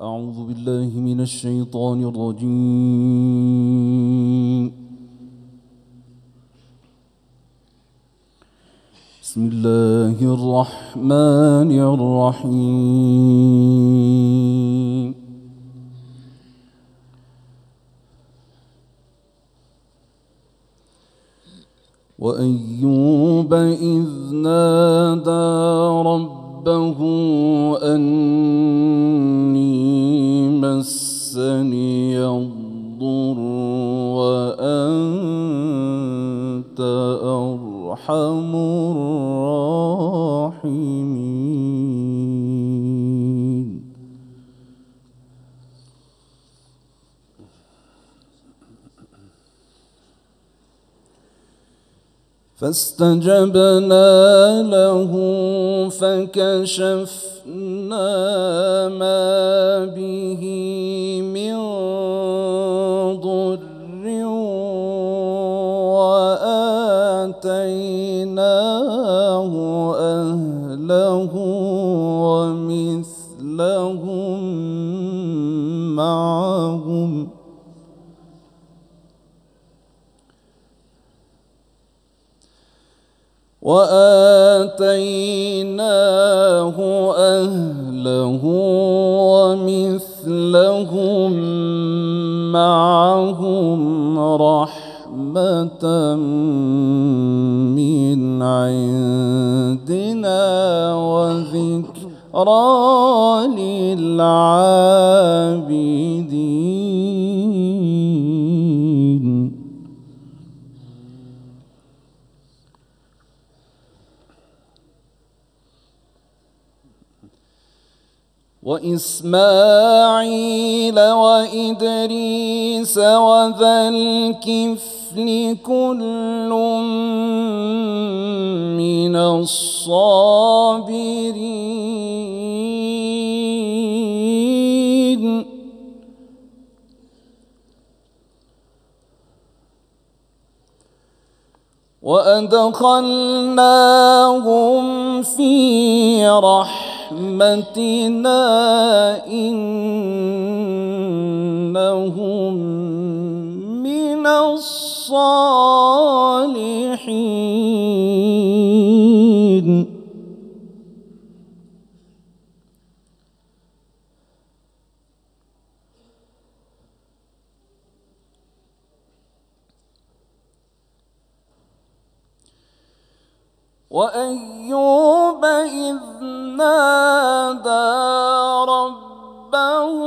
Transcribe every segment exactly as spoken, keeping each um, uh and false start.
أعوذ بالله من الشيطان الرجيم. بسم الله الرحمن الرحيم. وأيوب إذ نادى ربه أني مسني الضر وأنت أرحم الراحمين. فاستجبنا له فكشفنا ما به من ضر وآتيناه أهله ومثلهم معهم وآتيناه أهله ومثلهم معهم رحمة من عندنا وذكرى للعابدين. وإسماعيل وإدريس وذا الكفل كل من الصابرين. وأدخلناهم في رحمتنا إنهم من الصالحين. وأيوب إذ نادى ربه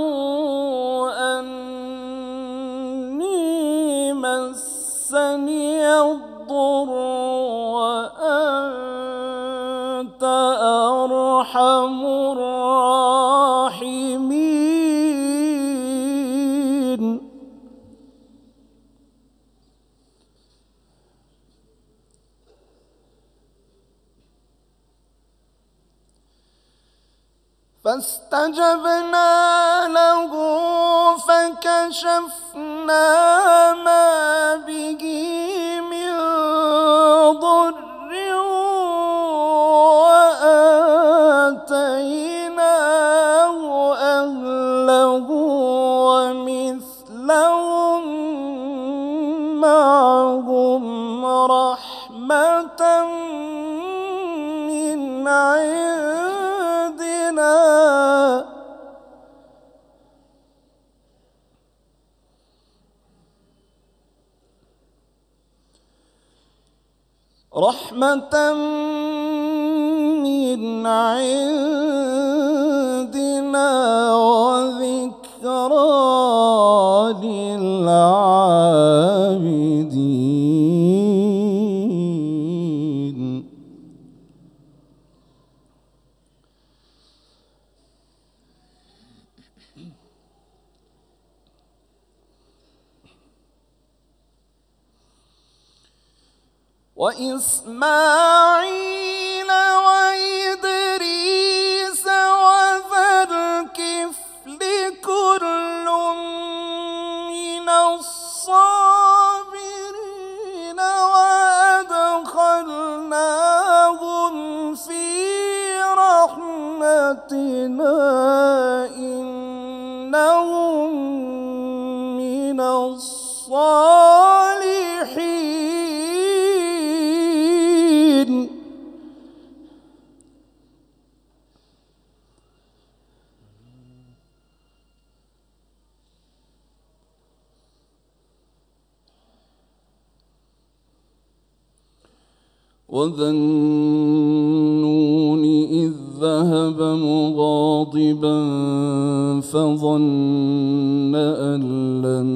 أني مسني الضر وأنت أرحم الراحمين. فاستجبنا له فكشفنا ما به من ضر وآتيناه أهله ومثلهم معهم رحمة من عندنا رحمة من عندنا وذكرى للعابدين. وإسماعيل وإدريس وذا الكفل كل من الصابرين وأدخلناهم في رحمتنا إن من الصالحين وذا النون إذ ذهب مغاضبا فظن أن لن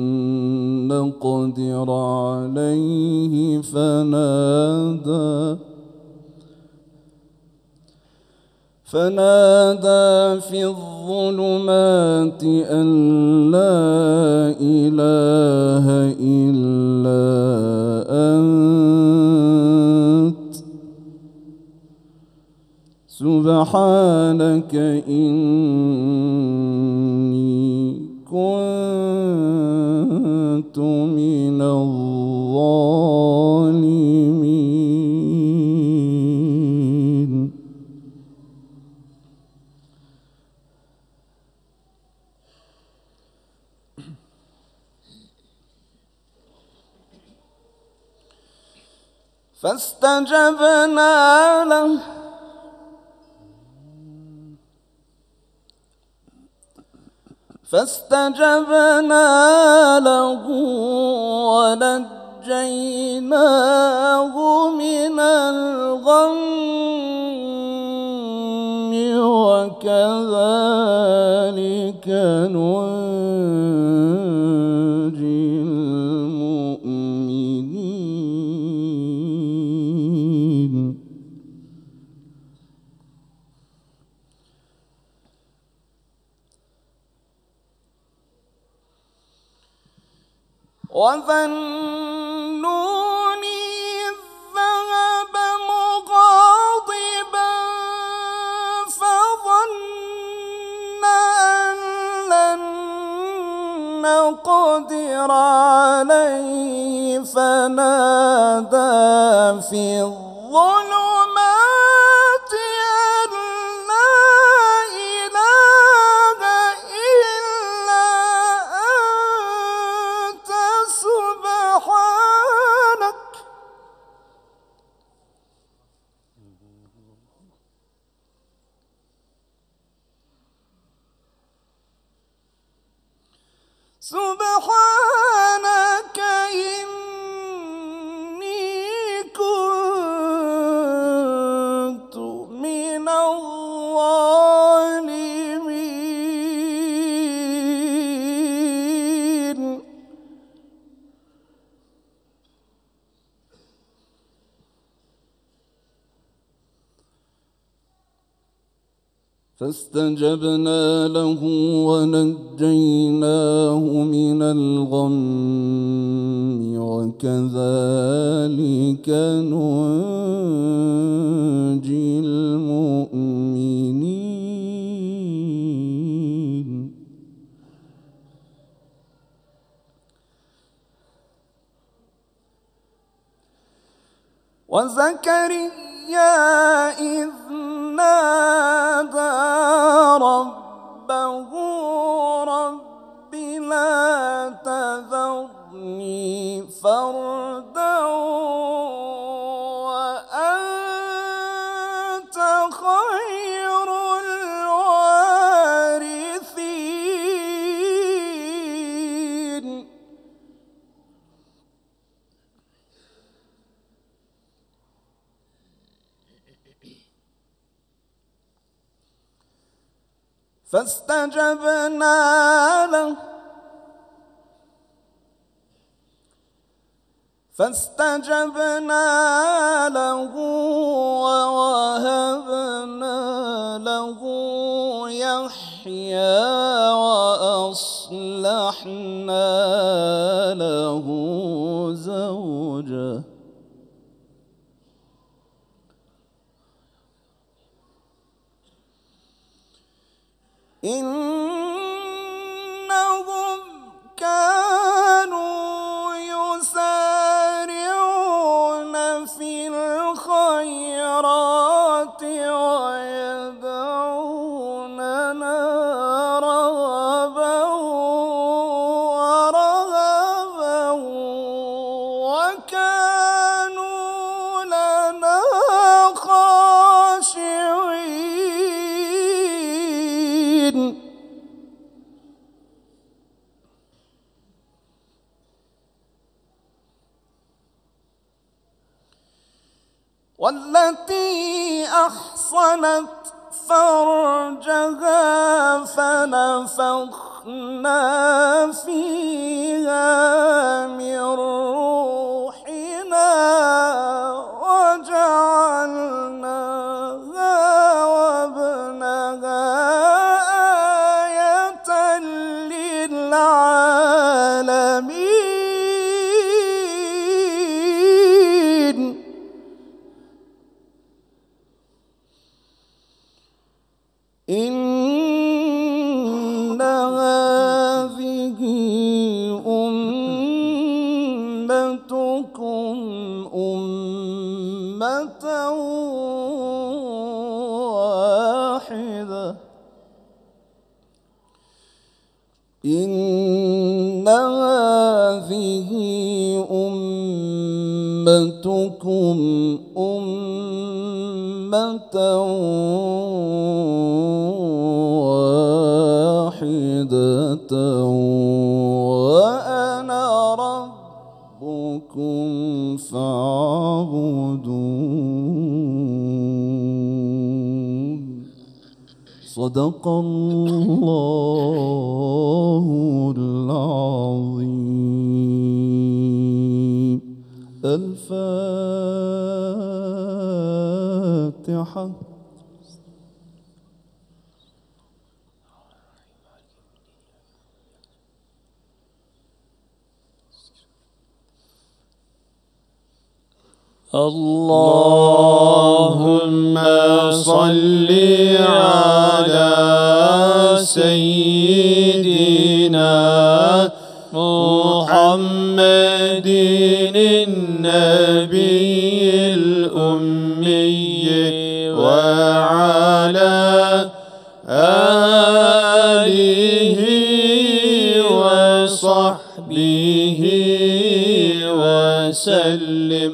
نقدر عليه فنادى فنادى في الظلمات أن لا إله إلا أنت سبحانك إني كنت من الظالمين فاستجبنا له فاستجبنا له ونجيناه من الغم وكذلك ننجي المؤمنين وذا النون إذ ذهب مغاضبا فظن أن لن نقدر عليه فنادى في الظلمات أن لا إله إلا أنت سبحانك سبحانك إني كنت من الظالمين فاستجبنا له ونجيناه من الغم وكذلك ننجي المؤمنين وزكريا إذ نادى ربه رب لا تذرني فردا وأنت خير الوارثين فاستجبنا له فاستجبنا له ووهبنا له يحيى وأصلحنا له زوجه إنهم كانوا يسارعون في الخيرات ويدعوننا رغبا والتي أحصنت فرجها فنفخنا فيها من روحنا وجعلناها وابنها آية للعالمين. إن هذه أمتكم أمة واحدة إن هذه أمتكم أمة واحدة وأنا ربكم فاعبدون. صدق الله العظيم. الفاتحة. اللهم صل على سيدنا محمد النبي الأمي وعلى آله وصحبه وسلم.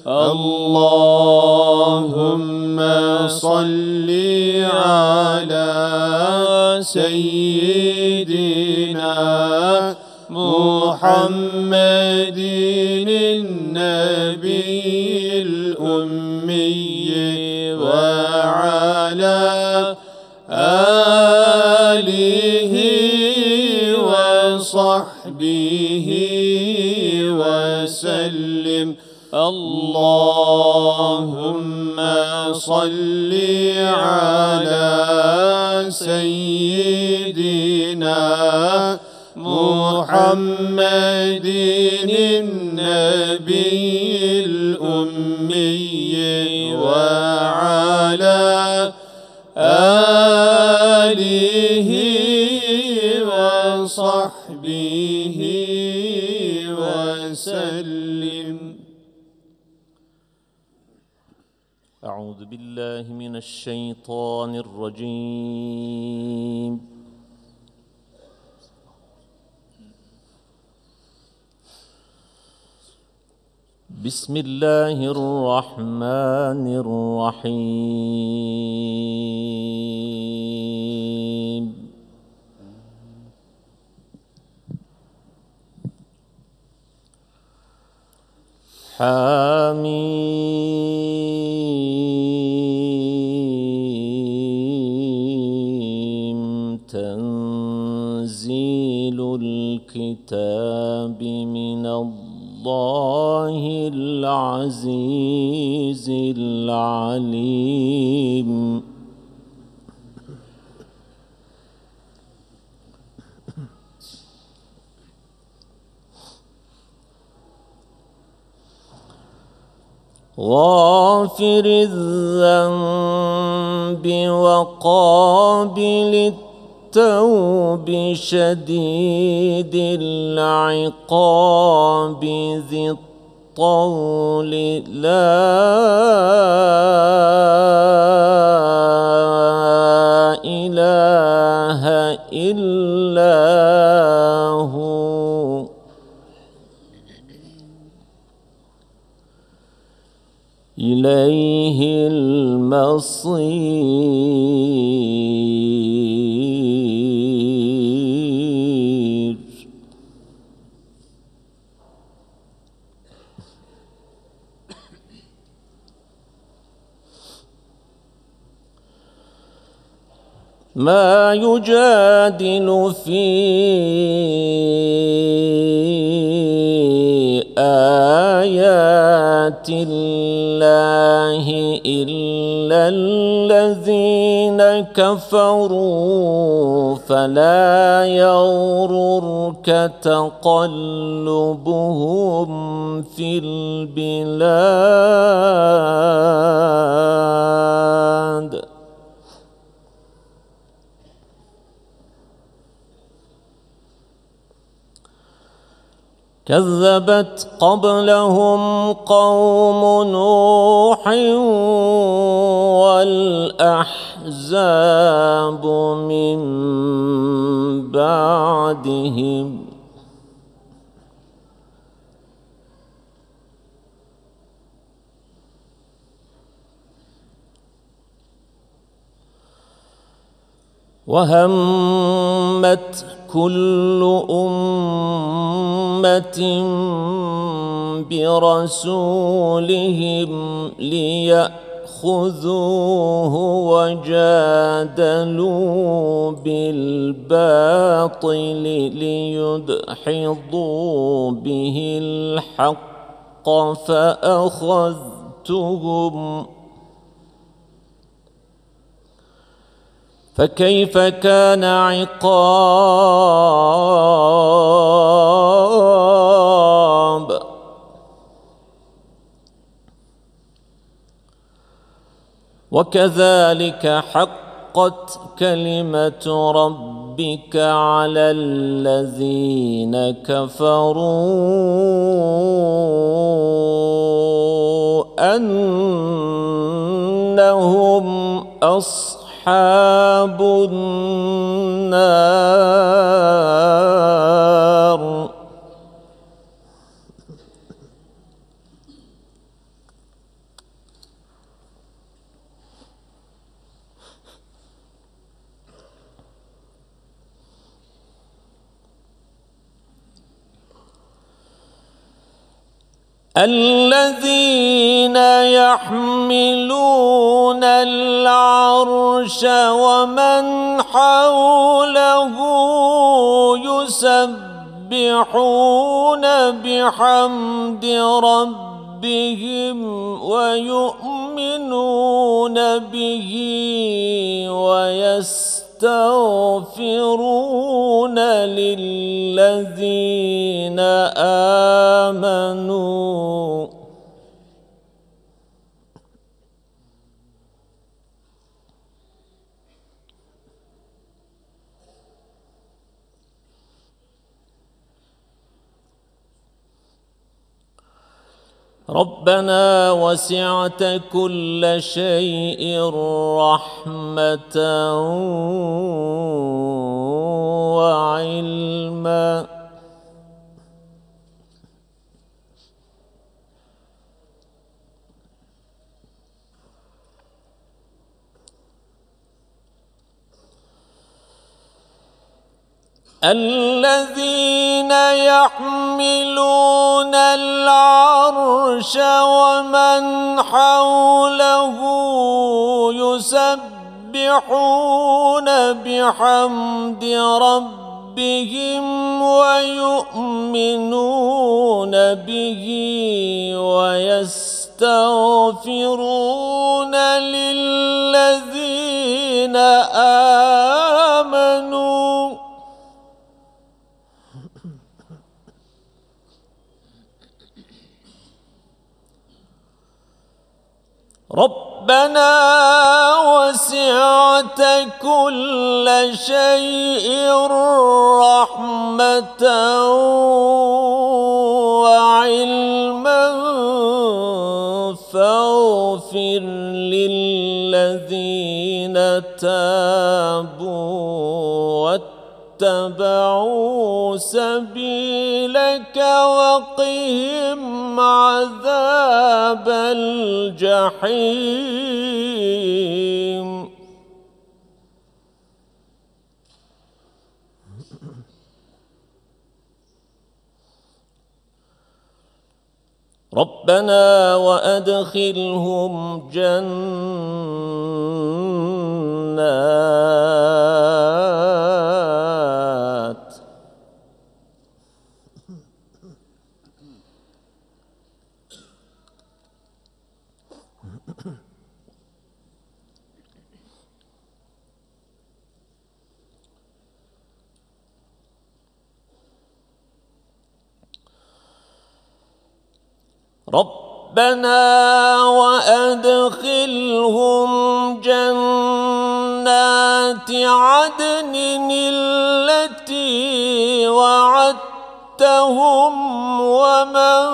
اللهم صل على سيدنا محمد النبي الأمي وعلى آله وصحبه وسلم. اللهم صل على سيدنا محمد النبي الأمي وعلى آله وصحبه وسلم. أعوذ بالله من الشيطان الرجيم. بسم الله الرحمن الرحيم. حميم. تنزيل الكتاب من الله العزيز العليم. غافر الذنب وقابل التوب شديد العقاب ذي الطول لا إله إلا هو. إليه المصير. ما يجادل في آيات الله إلا الذين كفروا فلا يغررك تقلبهم في البلاد كذبت قبلهم قوم نوح والأحزاب من بعدهم وهمت كل أمة برسولهم ليأخذوه وجادلوا بالباطل ليدحضوا به الحق فأخذتهم فكيف كان عقاب وكذلك حقت كلمة ربك على الذين كفروا أنهم أصحاب أصحاب النار الذين يحملون العرش ومن حوله يسبحون بحمد ربهم ويؤمنون به ويستغفرون للذين آمنوا ربنا وسعت كل شيء رحمة وعلما الذين يحملون العرش ومن حوله يسبحون بحمد ربهم ويؤمنون به ويستغفرون للذين آمنوا ربنا وسعت كل شيء رحمة وعلما فاغفر للذين تابوا واتبعوا سبيلك وقهم عذاب الجحيم ربنا وأدخلهم جنات ربنا وأدخلهم جنات عدن التي وعدتهم ومن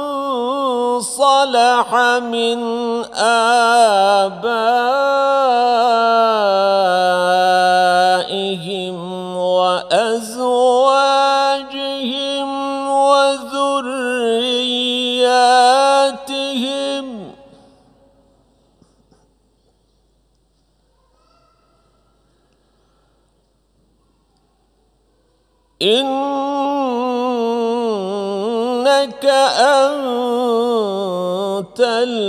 صلح من آبائهم وأزواجهم وذرياتهم إنك أنت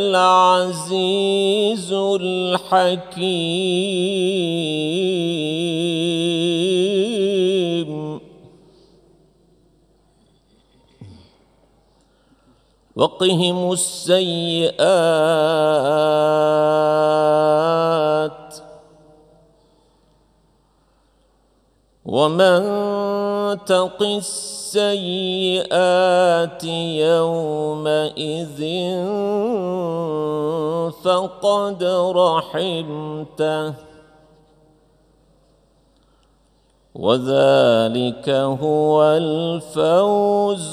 العزيز الحكيم وقهم السيئات ومن تق السيئات يومئذ فقد رحمته وذلك هو الفوز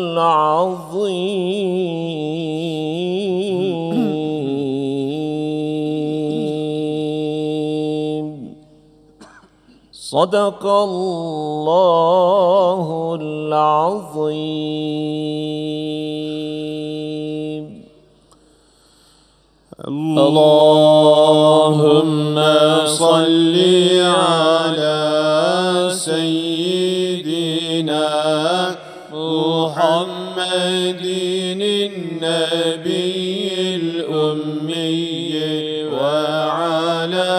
العظيم صدق الله العظيم. اللهم صل على سيدنا محمد النبي الأمي وعلى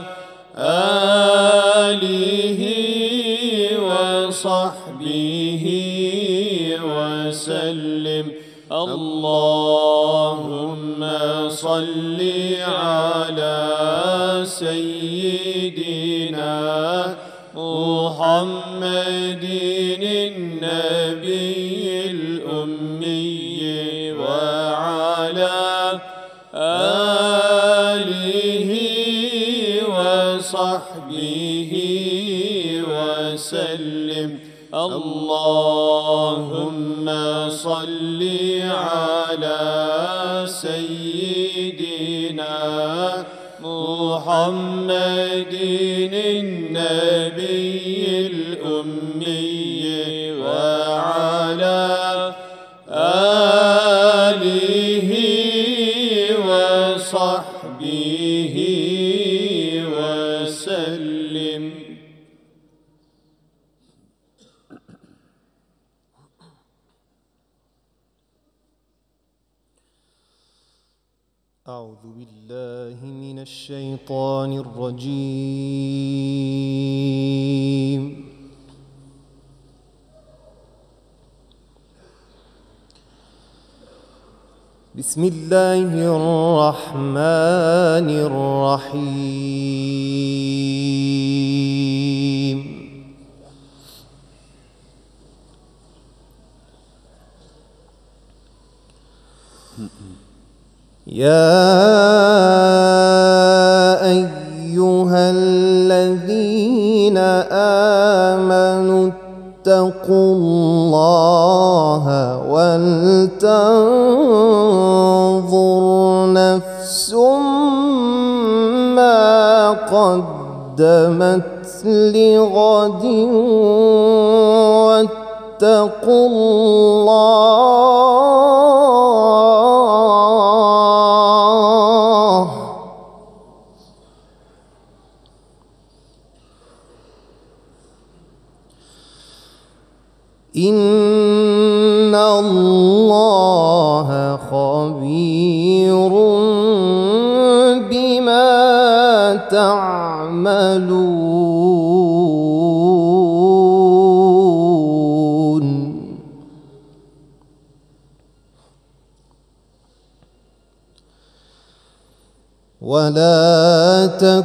آله وصحبه وسلم. اللهم صل على سيدنا محمد النبي الأمي وعلى آله وصحبه وسلم. اللهم صل على سيدنا محمد النبي الأمي وعلى آله وصحبه وسلم. أعوذ بالله من الشيطان الرجيم. بسم الله الرحمن الرحيم. يا أيها الذين آمنوا اتقوا الله ولتنظر نفس ما قدمت لغد واتقوا الله إن الله ولا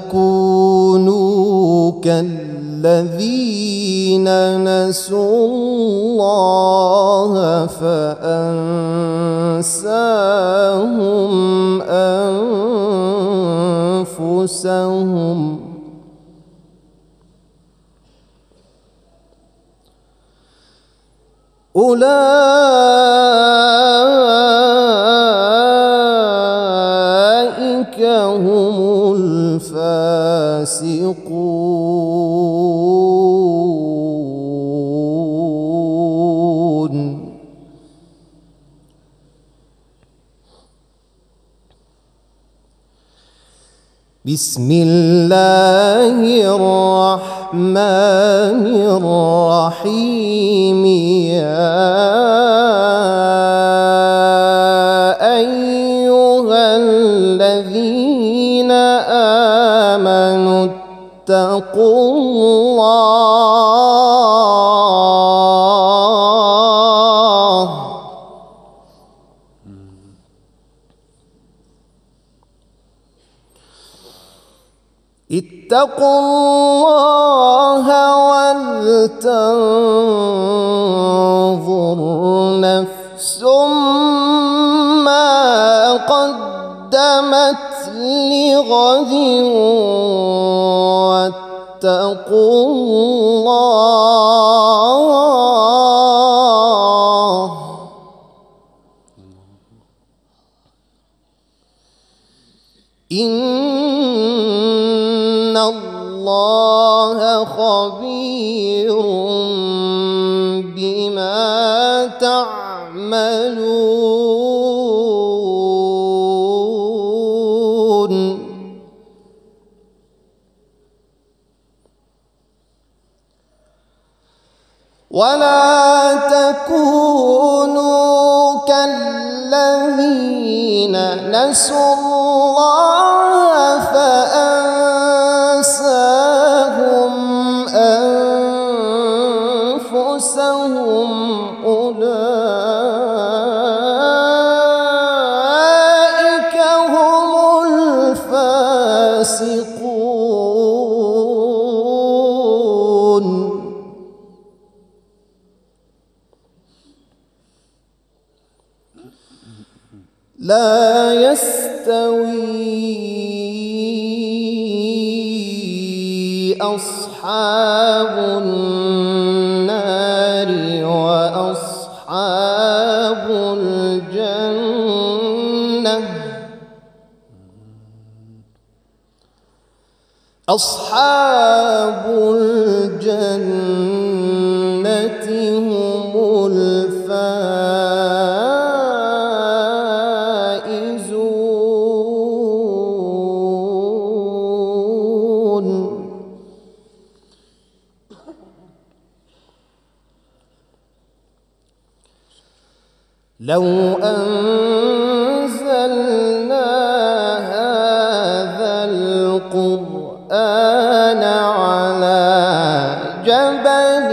تكونوا كالذين نسوا الله فأنساهم أنفسهم أولئك هم الفاسقون. بسم الله الرحمن الرحيم. يا أيها الذين آمنوا اتقوا الله اتقوا الله ولتنظر نفس ما قدمت لغد واتقوا الله إن الله خبير بما تعملون. ولا تكونوا كالذين نسوا الله فأنساهم أنفسهم أولئك هم الفاسقون. لا يستوي أصحاب النار وأصحاب الجنة أصحاب الجنة هم الفائزون. لو أنزلنا هذا القرآن على جبل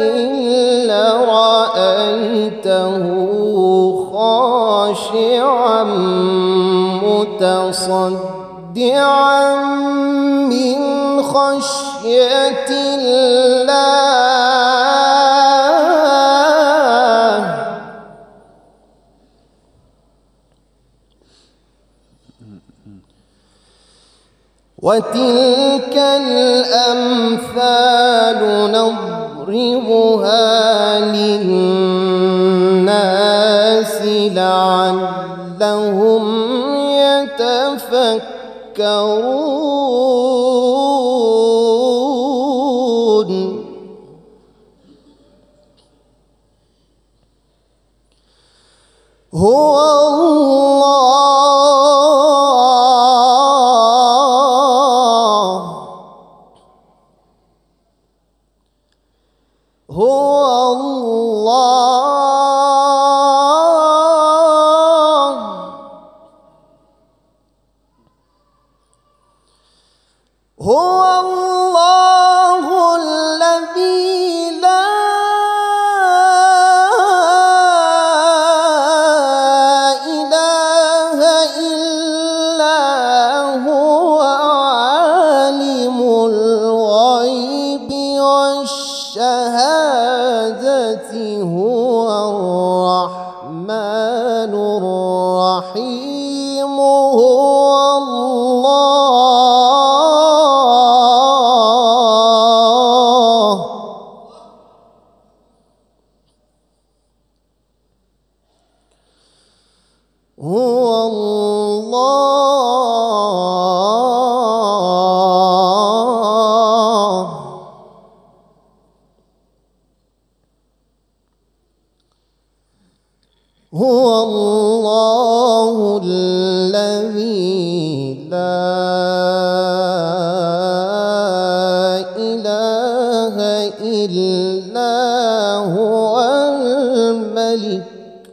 لرأيته خاشعا متصدعا من خشية الله. وتلك الأمثال نضربها للناس لعلهم يتفكرون. هو هو الله هو الله الذي لا إله إلا هو هو الرحمن الرحيم هو الله هو الله هو الله الذي لا إله إلا هو الملك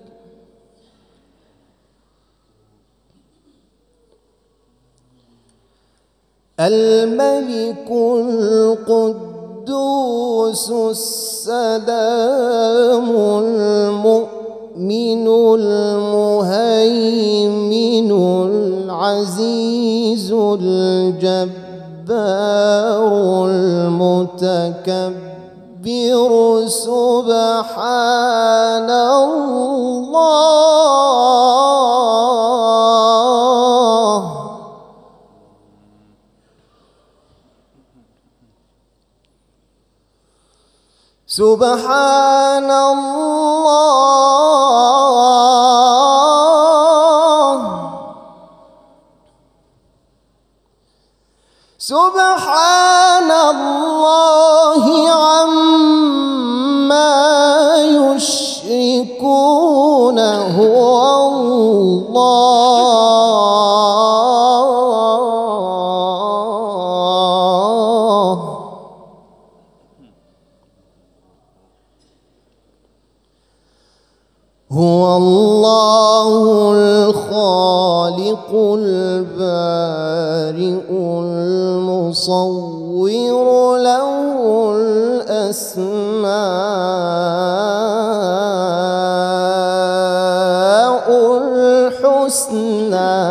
الملك القدوس السلام المؤمن المهيمن العزيز الجبار المتكبر سبحان الله سبحان الله سبحان الله عما يشركون هو الله هو الله الخالق البارئ المصور له الأسماء الحسنى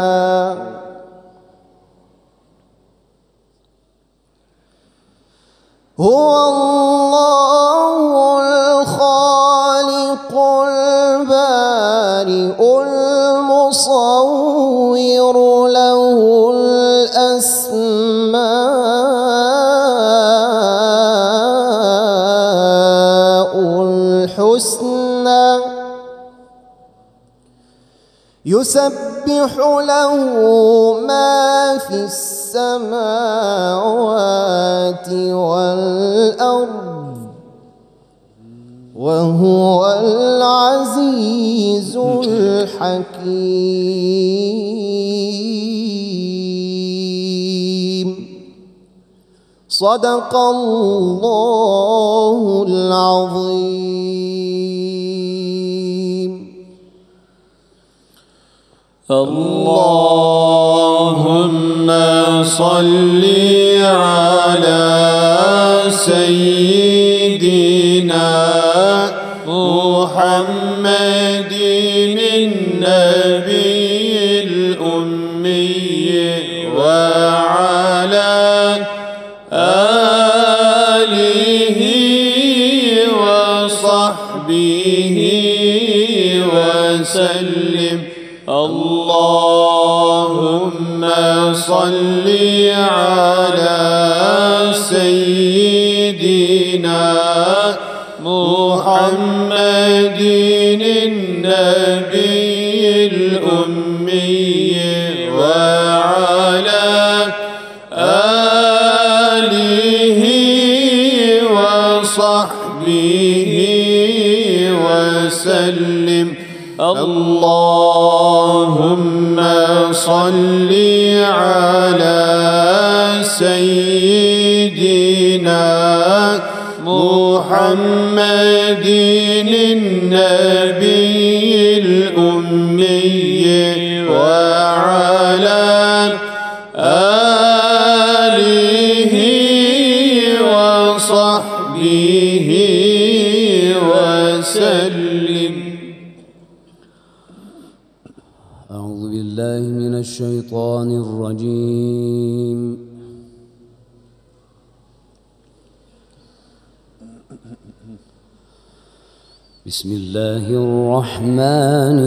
هو الله الخالق البارئ المصور له الأسماء الحسنى يسبح له ما في السماوات والأرض وهو العزيز الحكيم صدق الله العظيم اللهم صل على سيدنا محمد النبي الأمي وعلى آله وصحبه وسلم اللهم صل على سيدنا محمد النبي الأمي وعلى آله وصحبه وسلم اللهم صل على سيدنا محمد النبي الأمي وعلى آله وصحبه وسلم. أعوذ بالله من الشيطان الرجيم. بسم الله الرحمن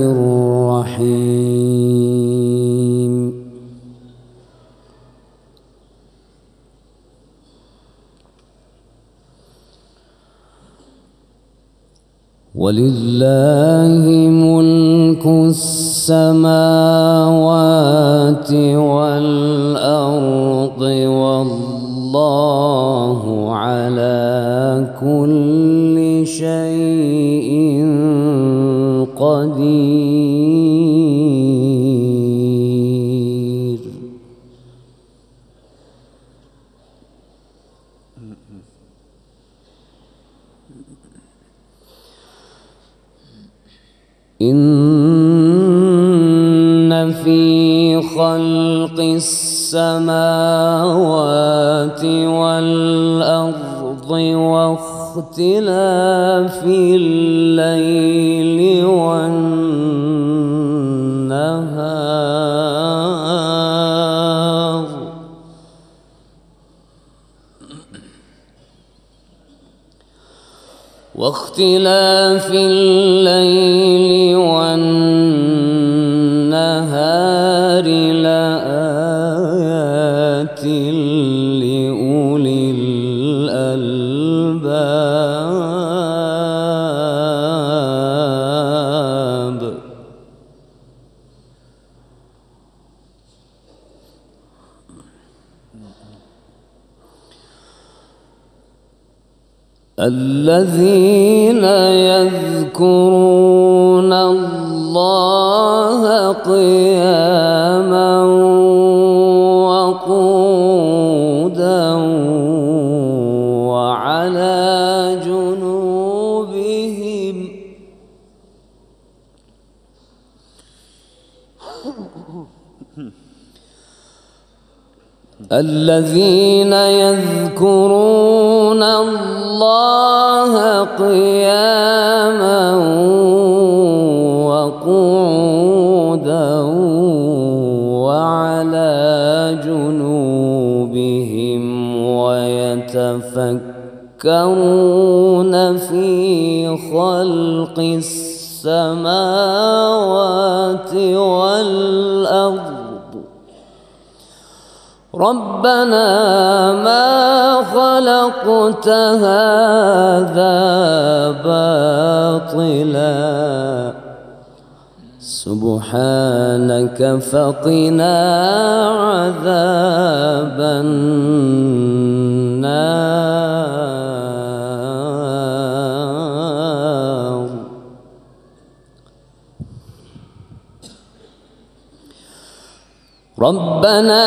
الرحيم ولله ملك السماوات والأرض والله على كل شيء قدير إن في خلق السماوات والأرض واختلاف الليل والنهار واختلاف الليل والنهار لآيات لأولي الألباب الذين يذكرون الله قياما وقعودا وعلى جنوبهم الذين يذكرون الله قياما وقعودا وعلى جنوبهم ويتفكرون في خلق السماوات والأرض ربنا ما خلقت هذا باطلا سبحانك فقنا عذاب النار ربنا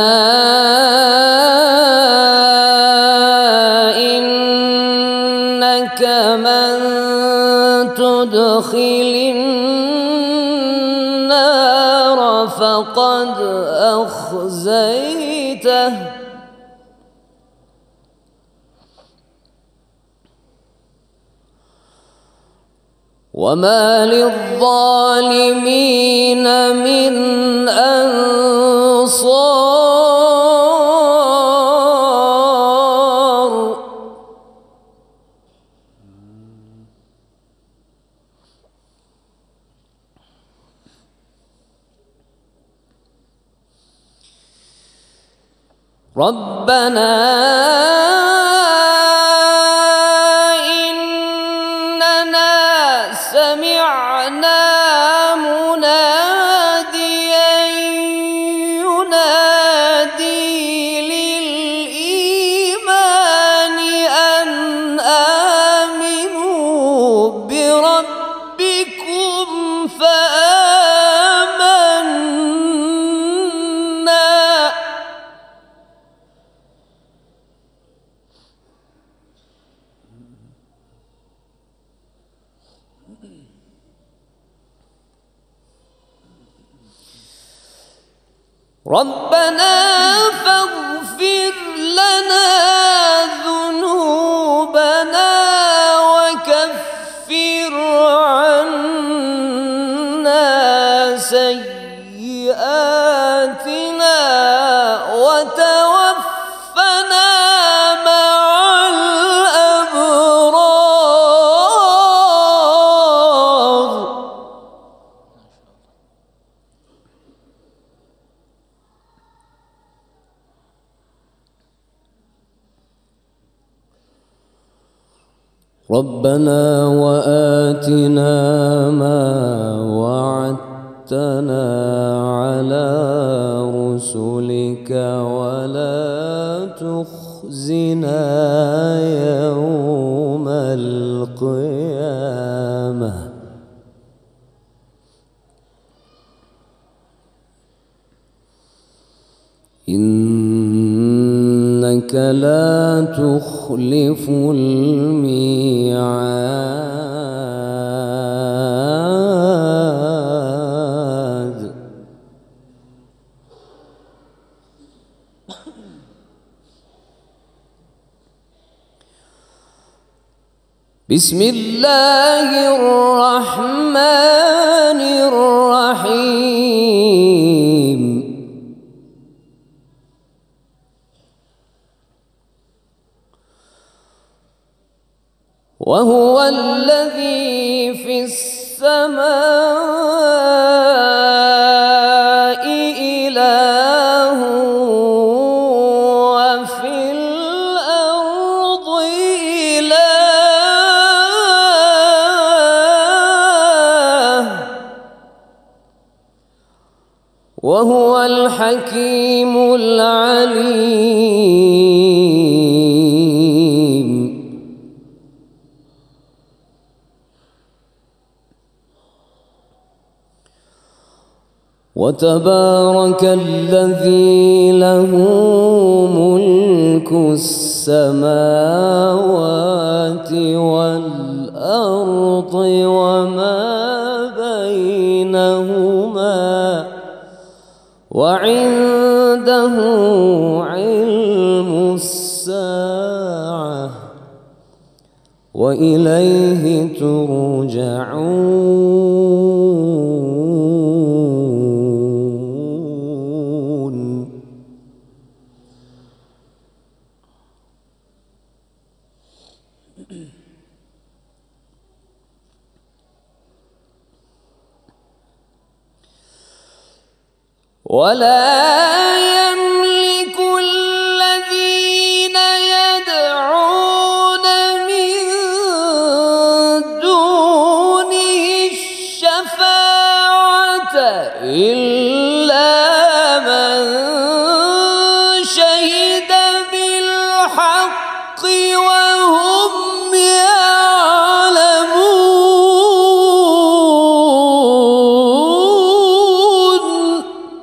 إنك من تدخل النار فقد أخزيته وما للظالمين من أنصار ربنا سمعنا مناديا ينادي للإيمان أن آمنوا بربكم فآمنا ربنا فاغفر لنا ذنوبنا وكفر عنا سيئاتنا وتوفنا مع الأبرار ربنا وآتنا ما وعدتنا على رسلك ولا تخزنا يوم القيامة إنك لا تخلف الميعاد. بسم الله الرحمن الرحيم. وهو الذي في السماء إله وفي الأرض إله وهو الحكيم العليم. وتبارك الذي له ملك السماوات والأرض وما بينهما وعنده علم الساعة وإليه ترجعون. ولا يملك الذين يدعون من دونه الشفاعة إلا من شهد بالحق وهم يعلمون.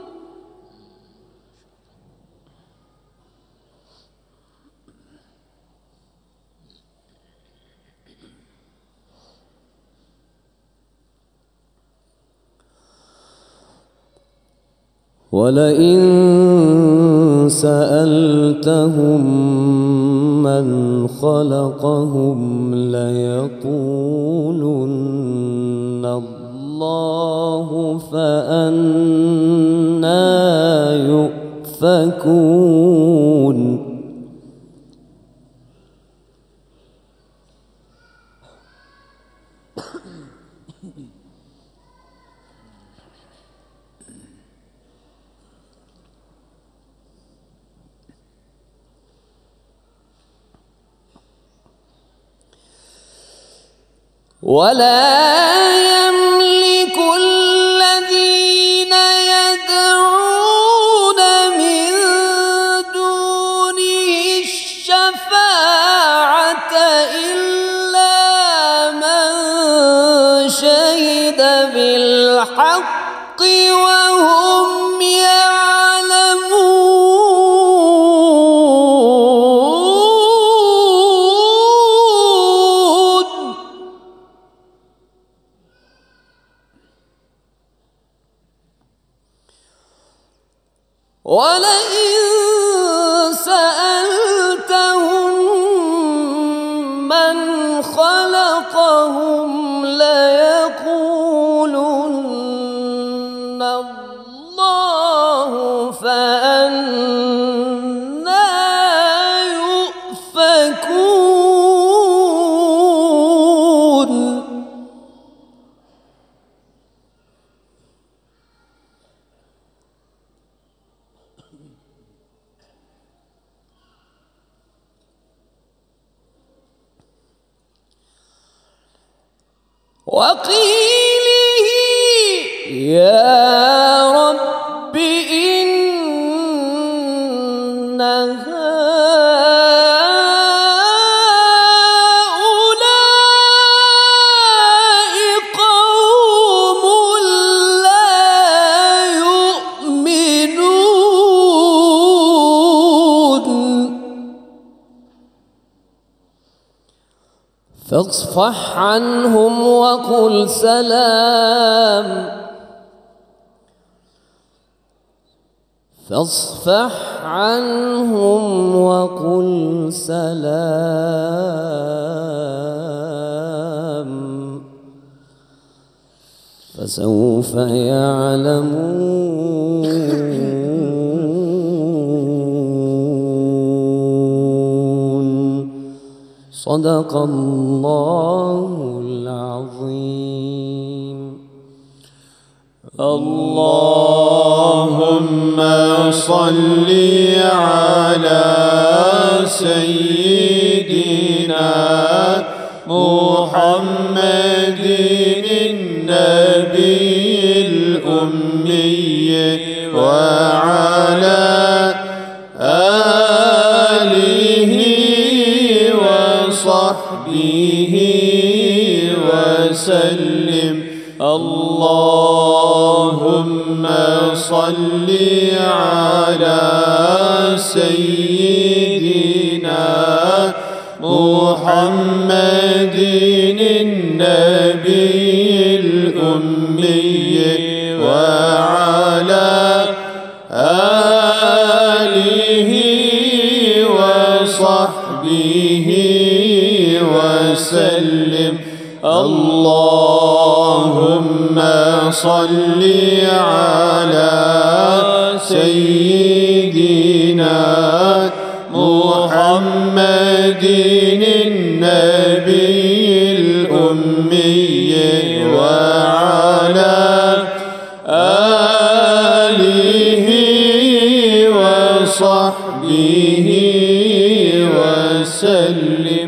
ولئن سألتهم من خلقهم ليقولن الله فأنى يؤفكون. ولا يملك الذين يدعون من دونه الشفاعة إلا من شهد بالحق وهم يعلمون. ولئن سألتهم من خلقهم ليقولن الله فأنى يؤفكون. وقيله يا رب إن هؤلاء قوم لا يؤمنون فاصفح عنهم وقل سلام فاصفح عنهم وقل سلام فسوف يعلمون. صدق الله العظيم. اللهم صل على سيدنا محمد النبي الأمي وعلى آله وصحبه وسلم. اللهم صل على سيدنا محمد النبي الأمي وعلى آله وصحبه وسلم. اللهم صل على سيدنا محمد النبي الأمي وعلى آله وصحبه وسلم.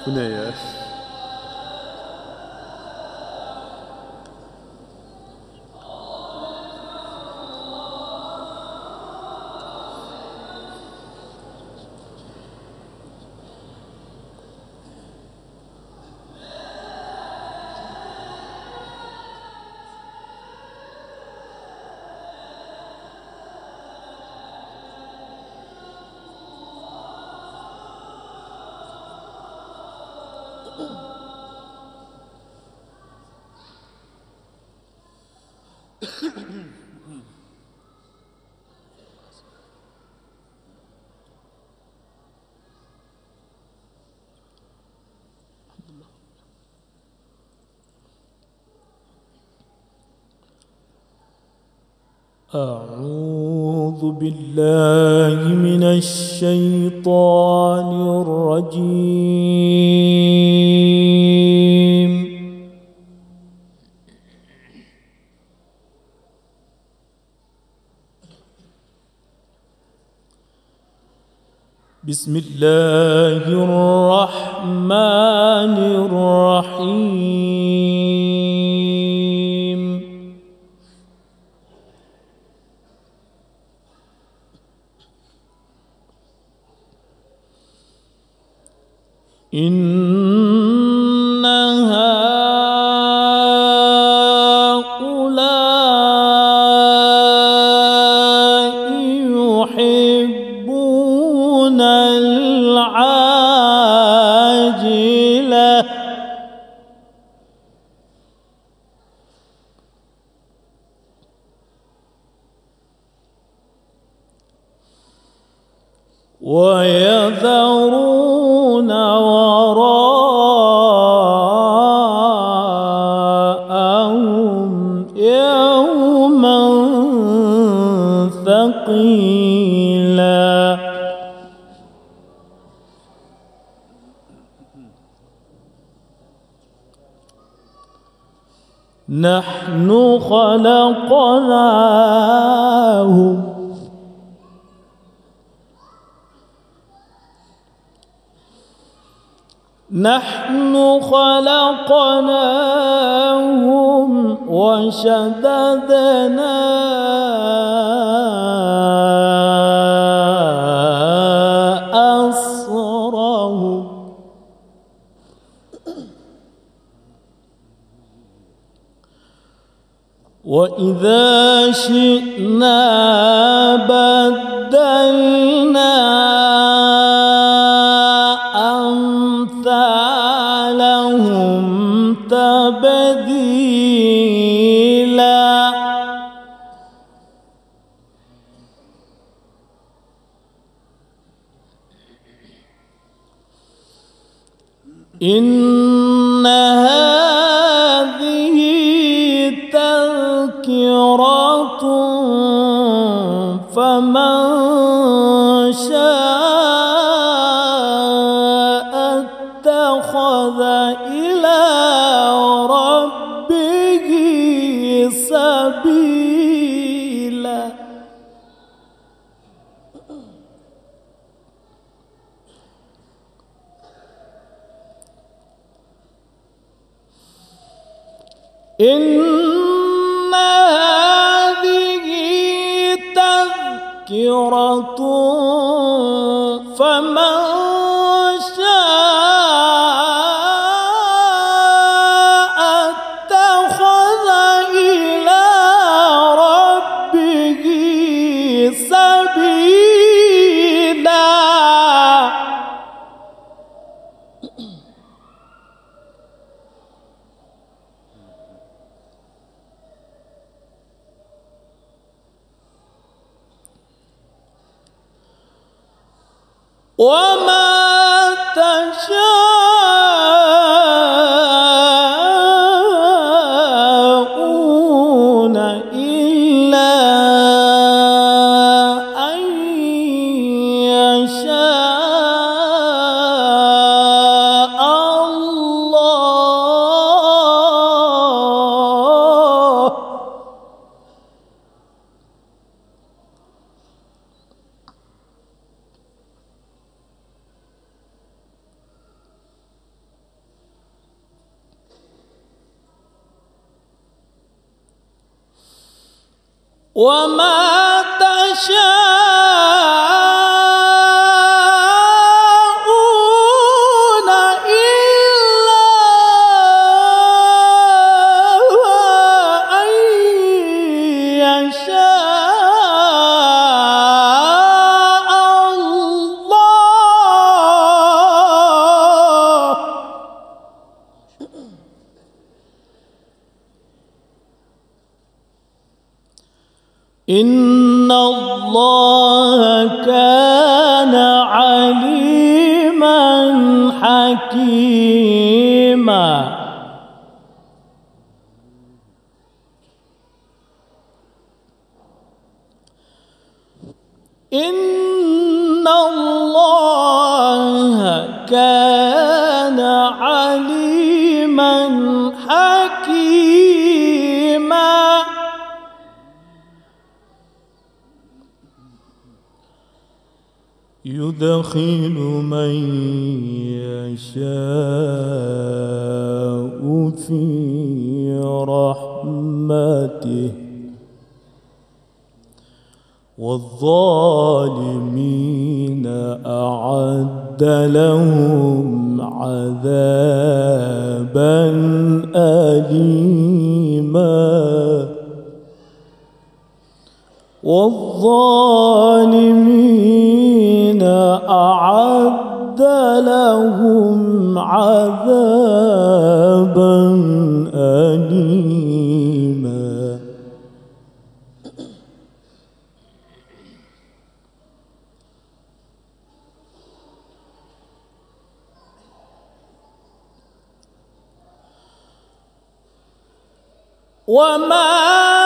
Bu ne ya? أعوذ بالله من الشيطان الرجيم. بسم الله الرحمن الرحيم. إن هؤلاء يحبون العاجلة ويذرون وراءهم يوما ثقيلا. نحن خلقناهم نحن خلقناهم وشددنا أسرهم وإذا شئنا بدلنا أمثالهم تبديلا. إن هذه تذكرة فمن شاء اتخذ إلى ربه سبيلا. إن هذه تذكرة فمن شاء اتخذ إلى ربه سبيلا. وما تشاءون إلا أن يشاء الله. وما تشاءون إلا أن يشاء الله. إن الله كان عليما حكيما. إن الله كان عليما حكيما. يدخل من يشاء في رحمته والظالمين أعد لهم عذابا أليما. والظالمين أعد لهم عذابا أليما. وما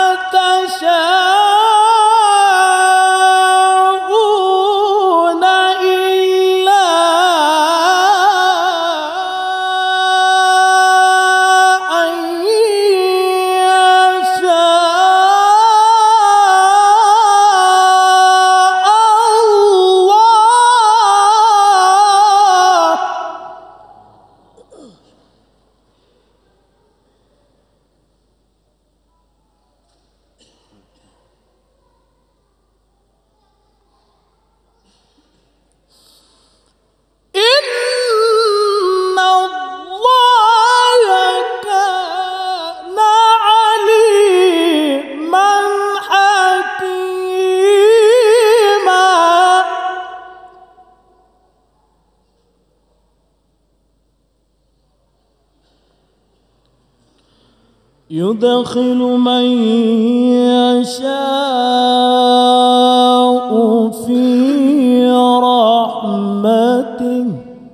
تشاءون إلا أن يشاء الله. إن الله كان عليما حكيما. يدخل من يشاء في رحمته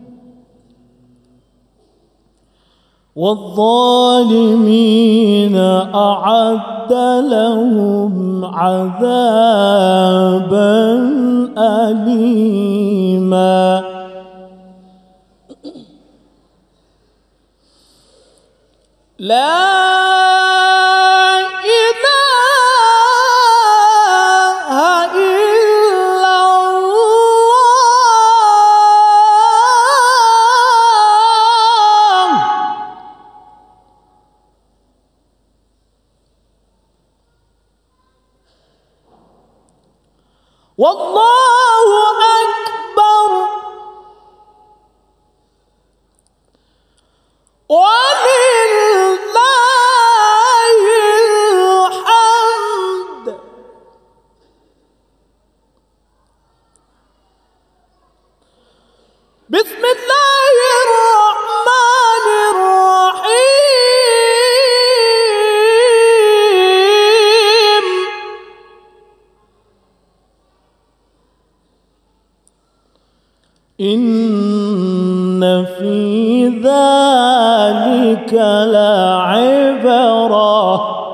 والظالمين أعد لهم عذابا أليما. لا إله إلا الله. والله أكبر. ولله الحمد. بسم الله الرحمن الرحيم. إن في ذلك لعبرة.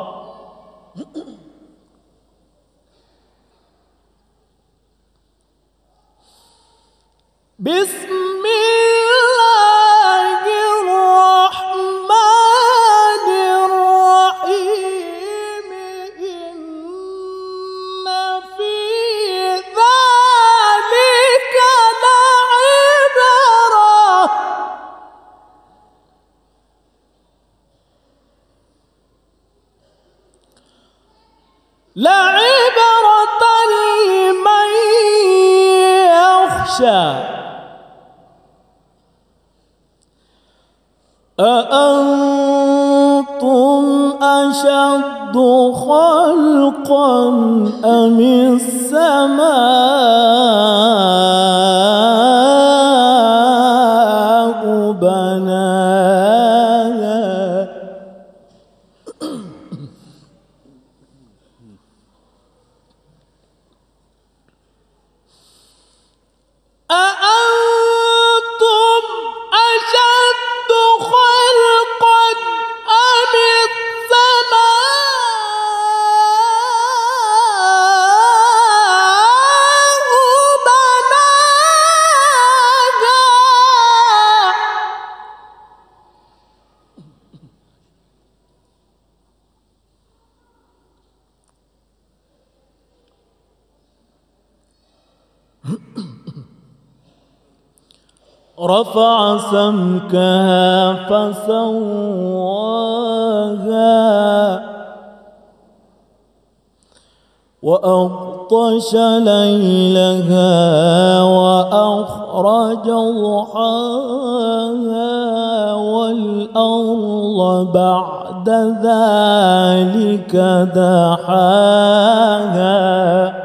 بسم الله الرحمن الرحيم. إن في ذلك لعبرة لعبرة لمن يخشى أأنتم أشد خلقا أم السماء بناها أأنتم أشد خلقا أم السماء بناها رفع سمكها فسواها وأغطش ليلها وأخرج ضحاها والأرض بعد ذلك دحاها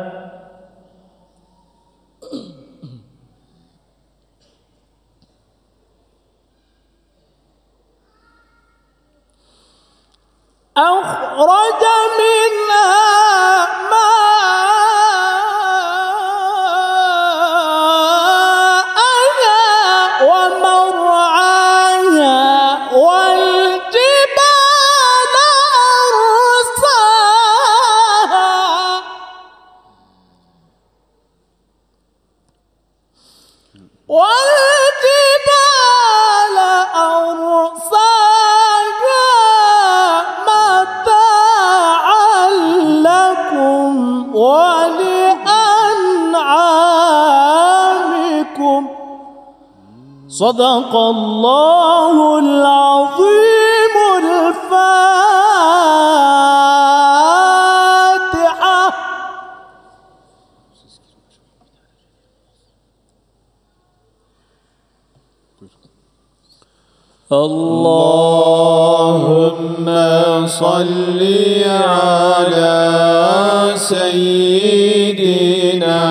أخرج منها ماءها ومرعاها والجبال أرساها والجبال أرساها ولأنعامكم صدق الله العظيم. الفاتحة. اللهم صل على سيدنا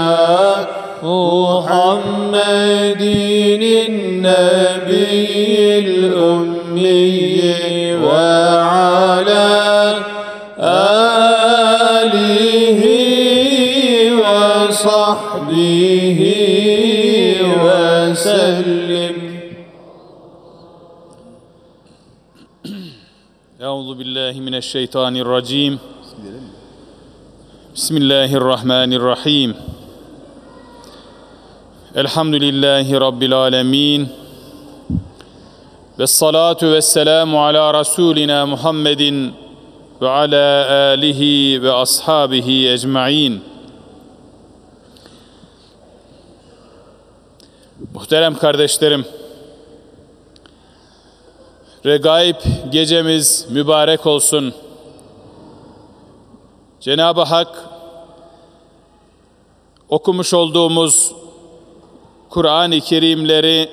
محمد النبي الأمي وعلى آله وصحبه وسلم. أعوذ بالله من الشيطان الرجيم. بسم الله الرحمن الرحيم. الحمد لله رب العالمين. والصلاة والسلام على رسولنا محمد وعلى آله وأصحابه أجمعين. Muhterem kardeşlerim, Regaib gecemiz mübarek olsun. Cenab-ı Hak okumuş olduğumuz Kur'an-ı Kerimleri,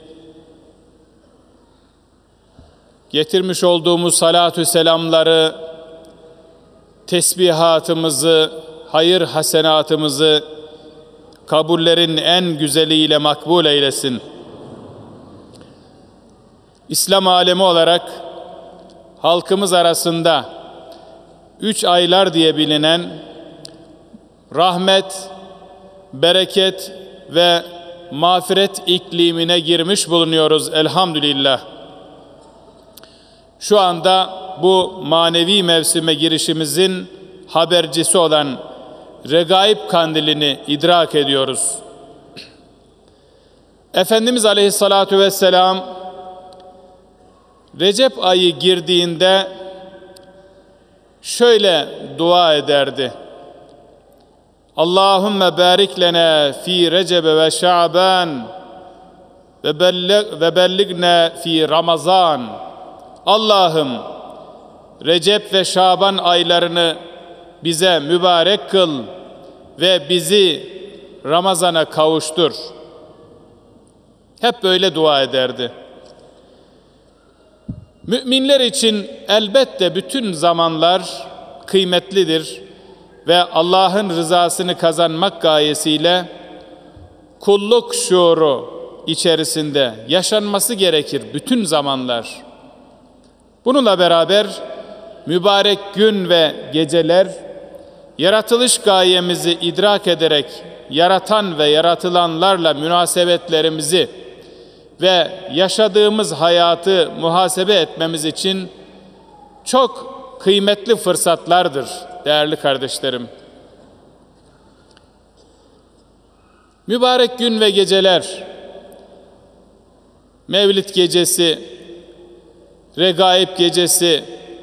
getirmiş olduğumuz salatü selamları, tesbihatımızı, hayır hasenatımızı kabullerin en güzeliyle makbul eylesin. İslam alemi olarak halkımız arasında üç aylar diye bilinen rahmet, bereket ve mağfiret iklimine girmiş bulunuyoruz elhamdülillah. Şu anda bu manevi mevsime girişimizin habercisi olan Regaib kandilini idrak ediyoruz. Efendimiz Aleyhisselatü Vesselam Recep ayı girdiğinde şöyle dua ederdi: Allahümme barik lena fi Recebe ve Şaban ve belligna fi Ramazan. Allah'ım Recep ve Şaban aylarını bize mübarek kıl ve bizi Ramazan'a kavuştur. Hep böyle dua ederdi. Müminler için elbette bütün zamanlar kıymetlidir ve Allah'ın rızasını kazanmak gayesiyle kulluk şuuru içerisinde yaşanması gerekir bütün zamanlar. Bununla beraber mübarek gün ve geceler yaratılış gayemizi idrak ederek yaratan ve yaratılanlarla münasebetlerimizi ve yaşadığımız hayatı muhasebe etmemiz için çok kıymetli fırsatlardır değerli kardeşlerim. Mübarek gün ve geceler, Mevlid gecesi, Regaib gecesi,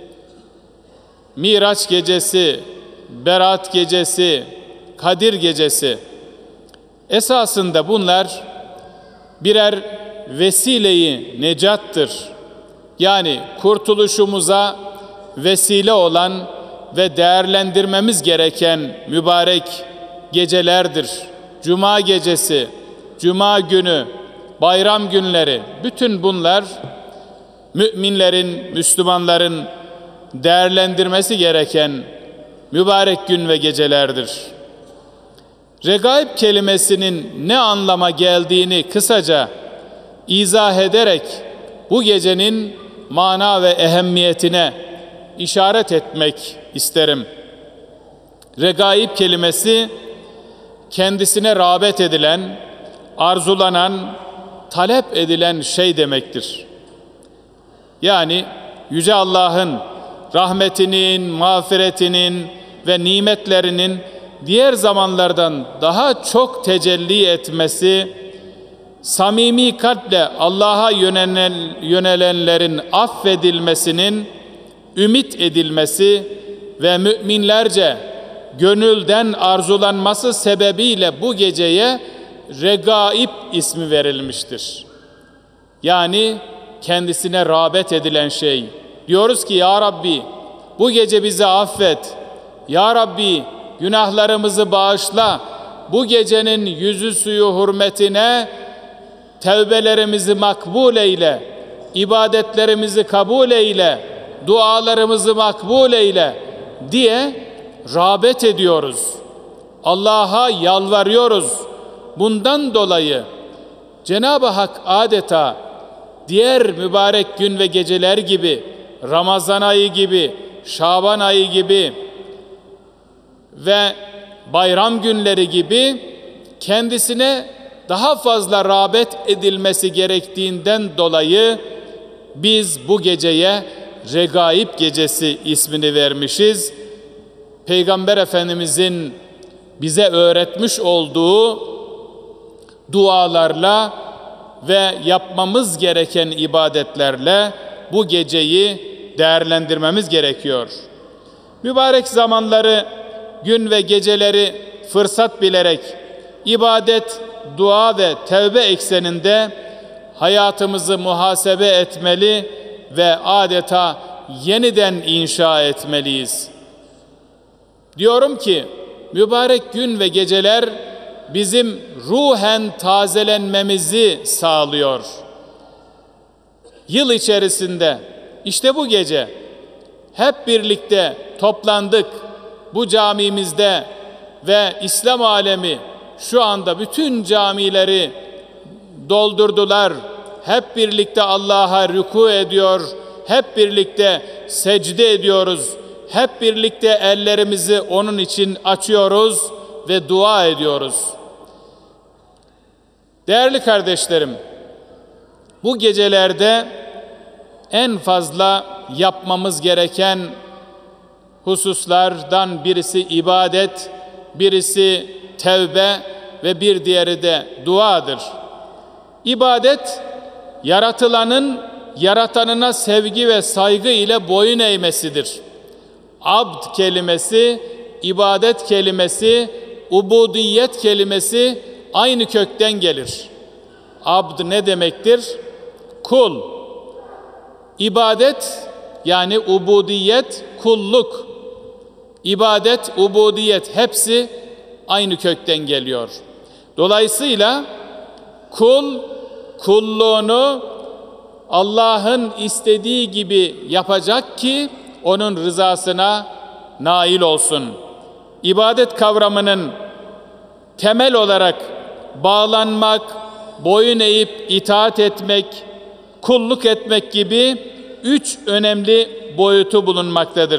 Miraç gecesi, Berat gecesi, Kadir gecesi. Esasında bunlar birer vesile-i necattır. Yani kurtuluşumuza vesile olan ve değerlendirmemiz gereken mübarek gecelerdir. Cuma gecesi, Cuma günü, bayram günleri, bütün bunlar müminlerin, Müslümanların değerlendirmesi gereken mübarek gün ve gecelerdir. Regaib kelimesinin ne anlama geldiğini kısaca izah ederek bu gecenin mana ve ehemmiyetine işaret etmek isterim. Regaib kelimesi kendisine rağbet edilen, arzulanan, talep edilen şey demektir. Yani Yüce Allah'ın rahmetinin, mağfiretinin ve nimetlerinin diğer zamanlardan daha çok tecelli etmesi, samimi kalple Allah'a yönelenlerin affedilmesinin ümit edilmesi ve müminlerce gönülden arzulanması sebebiyle bu geceye Regaib ismi verilmiştir. Yani kendisine rağbet edilen şey. Diyoruz ki ya Rabbi bu gece bizi affet. Ya Rabbi günahlarımızı bağışla. Bu gecenin yüzü suyu hürmetine tevbelerimizi makbul eyle. İbadetlerimizi kabul eyle. Dualarımızı makbul eyle diye rağbet ediyoruz. Allah'a yalvarıyoruz. Bundan dolayı Cenab-ı Hak adeta diğer mübarek gün ve geceler gibi, Ramazan ayı gibi, Şaban ayı gibi ve bayram günleri gibi kendisine daha fazla rağbet edilmesi gerektiğinden dolayı biz bu geceye Regaib gecesi ismini vermişiz. Peygamber Efendimizin bize öğretmiş olduğu dualarla ve yapmamız gereken ibadetlerle bu geceyi değerlendirmemiz gerekiyor. Mübarek zamanları, gün ve geceleri fırsat bilerek ibadet, dua ve tevbe ekseninde hayatımızı muhasebe etmeli ve adeta yeniden inşa etmeliyiz. Diyorum ki mübarek gün ve geceler bizim ruhen tazelenmemizi sağlıyor. Yıl içerisinde işte bu gece hep birlikte toplandık bu camimizde ve İslam alemi şu anda bütün camileri doldurdular. Hep birlikte Allah'a rükû ediyor, hep birlikte secde ediyoruz. Hep birlikte ellerimizi onun için açıyoruz ve dua ediyoruz. Değerli kardeşlerim, bu gecelerde en fazla yapmamız gereken hususlardan birisi ibadet, birisi tevbe ve bir diğeri de duadır. İbadet, yaratılanın yaratanına sevgi ve saygı ile boyun eğmesidir. Abd kelimesi, ibadet kelimesi, ubudiyet kelimesi aynı kökten gelir. Abd ne demektir? Kul. İbadet yani ubudiyet, kulluk. ibadet, ubudiyet hepsi aynı kökten geliyor. Dolayısıyla kul kulluğunu Allah'ın istediği gibi yapacak ki onun rızasına nail olsun. İbadet kavramının temel olarak bağlanmak, boyun eğip itaat etmek, kulluk etmek gibi üç önemli boyutu bulunmaktadır.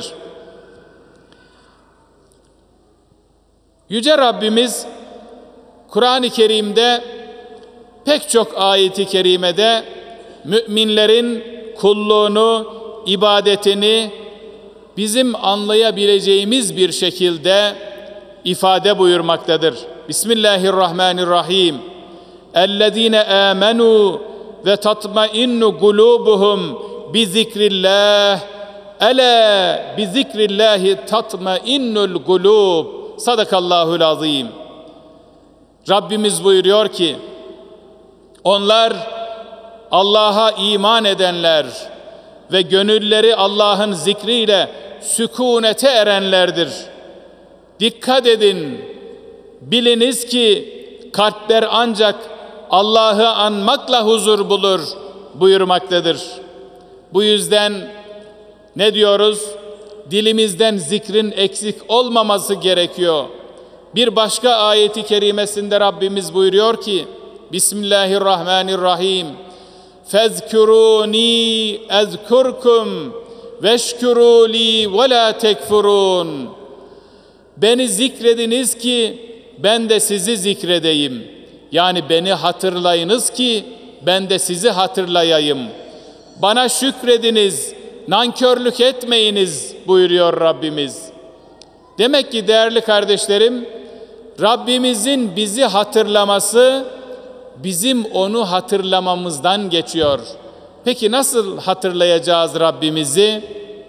Yüce Rabbimiz Kur'an-ı Kerim'de pek çok ayeti kerimede müminlerin kulluğunu, ibadetini bizim anlayabileceğimiz bir şekilde ifade buyurmaktadır. Bismillahirrahmanirrahim. اَلَّذ۪ينَ آمَنُوا وَتَطْمَئِنُّ قُلُوبُهُمْ بِذِكْرِ اللّٰهِ اَلَا بِذِكْرِ اللّٰهِ تَطْمَئِنُّ الْقُلُوبِ Sadakallahul azim. Rabbimiz buyuruyor ki, onlar Allah'a iman edenler ve gönülleri Allah'ın zikriyle sükunete erenlerdir. Dikkat edin, biliniz ki kalpler ancak Allah'ı anmakla huzur bulur buyurmaktadır. Bu yüzden ne diyoruz? Dilimizden zikrin eksik olmaması gerekiyor. Bir başka ayeti kerimesinde Rabbimiz buyuruyor ki, Bismillahirrahmanirrahim. Fezkuruni ezkurkum veşkuruli ve la tekfurun. Beni zikrediniz ki ben de sizi zikredeyim. Yani beni hatırlayınız ki ben de sizi hatırlayayım. Bana şükrediniz, nankörlük etmeyiniz buyuruyor Rabbimiz. Demek ki değerli kardeşlerim, Rabbimizin bizi hatırlaması bizim onu hatırlamamızdan geçiyor. Peki nasıl hatırlayacağız Rabbimizi?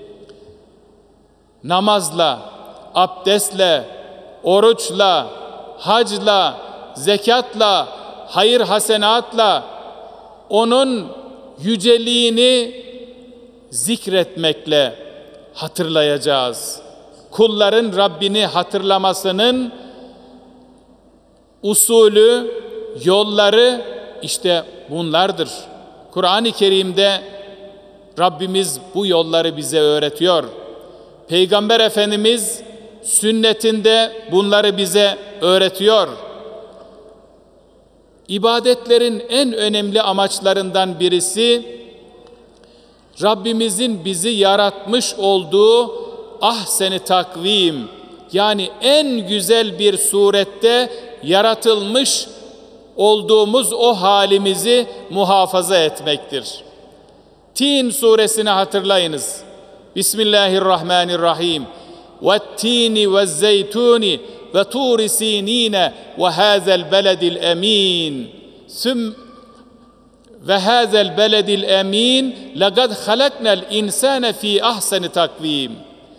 Namazla, abdestle, oruçla, hacla, zekatla, hayır hasenatla onun yüceliğini zikretmekle hatırlayacağız. Kulların Rabbini hatırlamasının usulü, yolları işte bunlardır. Kur'an-ı Kerim'de Rabbimiz bu yolları bize öğretiyor. Peygamber Efendimiz sünnetinde bunları bize öğretiyor. İbadetlerin en önemli amaçlarından birisi Rabbimizin bizi yaratmış olduğu ahsen-i takvim, yani en güzel bir surette yaratılmış olduğumuz o halimizi muhafaza etmektir. Tin suresini hatırlayınız. Bismillahirrahmanirrahim. وَالتِّينِ وَالزَّيْتُونِ وَتُورِ سِينِينَ وَهَذَا الْبَلَدِ الْأَمِينَ ثُمَّ وَهَذَا الْبَلَدِ الْأَمِينَ لَقَدْ خَلَقْنَا الْاِنْسَانَ ف۪ي اَحْسَنِ takvim.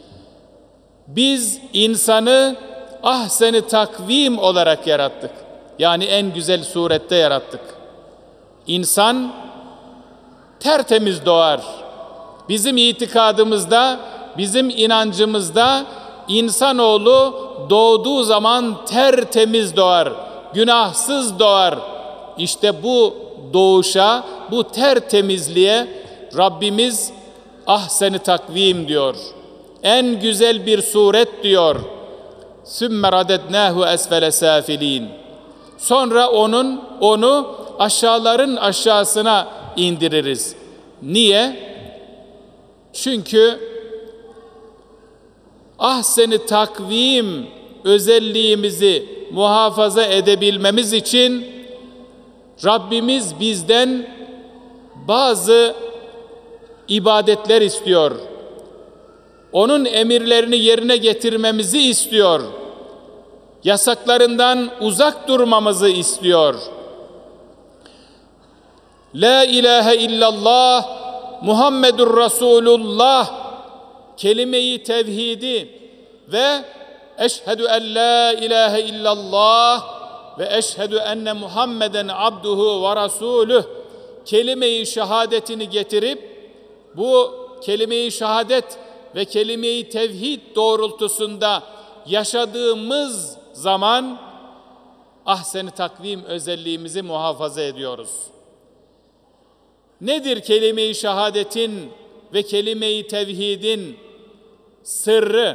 Biz insanı ahsen-i takvim olarak yarattık. Yani en güzel surette yarattık. İnsan tertemiz doğar. Bizim itikadımızda, bizim inancımızda insanoğlu doğduğu zaman tertemiz doğar, günahsız doğar. İşte bu doğuşa, bu tertemizliğe Rabbimiz ahsen-i takvim diyor. En güzel bir suret diyor. ثُمَّ رَدَدْنَاهُ أَسْفَلَ سَافِلِينَ. Sonra onun onu aşağıların aşağısına indiririz. Niye? Çünkü ahsen-i takvim özelliğimizi muhafaza edebilmemiz için Rabbimiz bizden bazı ibadetler istiyor. Onun emirlerini yerine getirmemizi istiyor. Yasaklarından uzak durmamızı istiyor. La ilahe illallah Muhammedur Resulullah kelime-i tevhidi ve eşhedü en la ilahe illallah ve eşhedü enne Muhammeden abduhu ve rasuluh kelime-i şehadetini getirip bu kelime-i şehadet ve kelime-i tevhid doğrultusunda yaşadığımız zaman ahsen-i takvim özelliğimizi muhafaza ediyoruz. Nedir kelime-i şehadetin ve kelime-i tevhidin sırrı?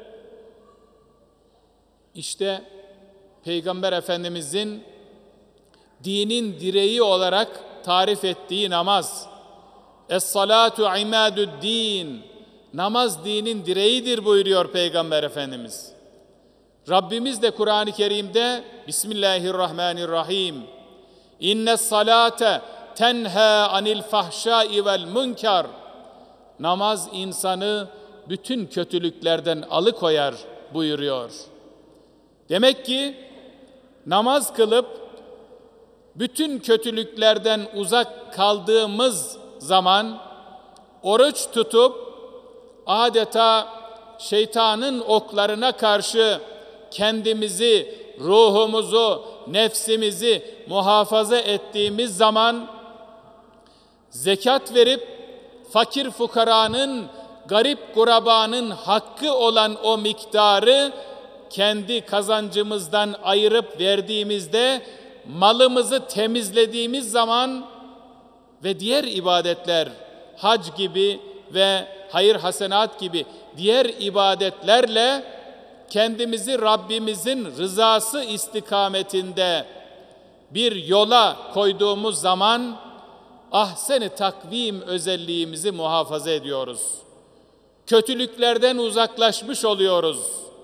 İşte Peygamber Efendimizin dinin direği olarak tarif ettiği namaz. Es-salatu imadü'd-din. Namaz dinin direğidir buyuruyor Peygamber Efendimiz. Rabbimiz de Kur'an-ı Kerim'de Bismillahirrahmanirrahim. İnne's-salate tenha anil fahşai vel munkar. Namaz insanı bütün kötülüklerden alıkoyar buyuruyor. Demek ki namaz kılıp bütün kötülüklerden uzak kaldığımız zaman, oruç tutup adeta şeytanın oklarına karşı kendimizi, ruhumuzu, nefsimizi muhafaza ettiğimiz zaman, zekat verip fakir fukaranın, garip gurabanın hakkı olan o miktarı kendi kazancımızdan ayırıp verdiğimizde, malımızı temizlediğimiz zaman ve diğer ibadetler, hac gibi ve hayır hasenat gibi diğer ibadetlerle kendimizi Rabbimizin rızası istikametinde bir yola koyduğumuz zaman ahsen-i takvim özelliğimizi muhafaza ediyoruz. Kötülüklerden uzaklaşmış oluyoruz.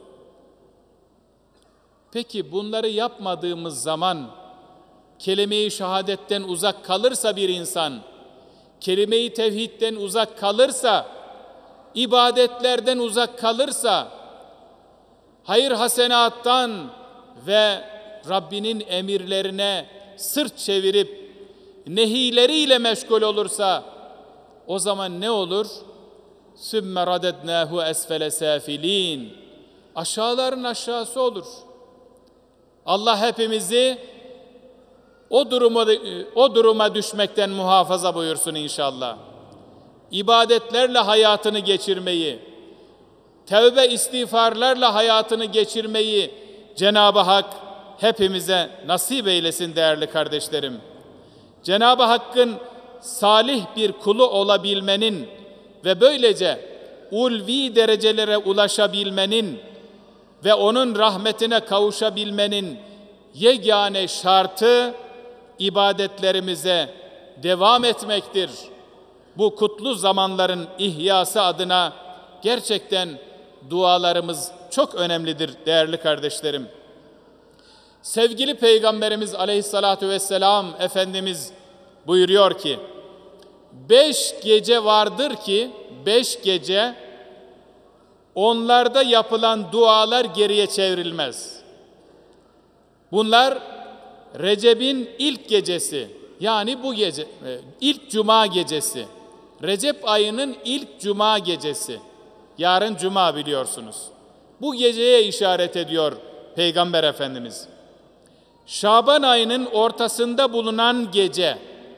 Peki bunları yapmadığımız zaman kelime-i şehadetten uzak kalırsa bir insan, kelime-i tevhidden uzak kalırsa, ibadetlerden uzak kalırsa, hayır hasenattan ve Rabbinin emirlerine sırt çevirip nehileriyle meşgul olursa, o zaman ne olur? Sümme radednâhu esfele sâfilîn. Aşağıların aşağısı olur. Allah hepimizi o duruma, o duruma düşmekten muhafaza buyursun inşallah. İbadetlerle hayatını geçirmeyi, tevbe istiğfarlarla hayatını geçirmeyi Cenab-ı Hak hepimize nasip eylesin değerli kardeşlerim. Cenab-ı Hakk'ın salih bir kulu olabilmenin ve böylece ulvi derecelere ulaşabilmenin ve onun rahmetine kavuşabilmenin yegane şartı ibadetlerimize devam etmektir. Bu kutlu zamanların ihyası adına gerçekten dualarımız çok önemlidir değerli kardeşlerim. Sevgili Peygamberimiz Aleyhissalatu vesselam Efendimiz buyuruyor ki, beş gece vardır ki, beş gece onlarda yapılan dualar geriye çevrilmez. Bunlar Recep'in ilk gecesi, yani bu gece, ilk cuma gecesi. Recep ayının ilk cuma gecesi. Yarın cuma biliyorsunuz. Bu geceye işaret ediyor Peygamber Efendimiz. Şaban ayının ortasında bulunan gece.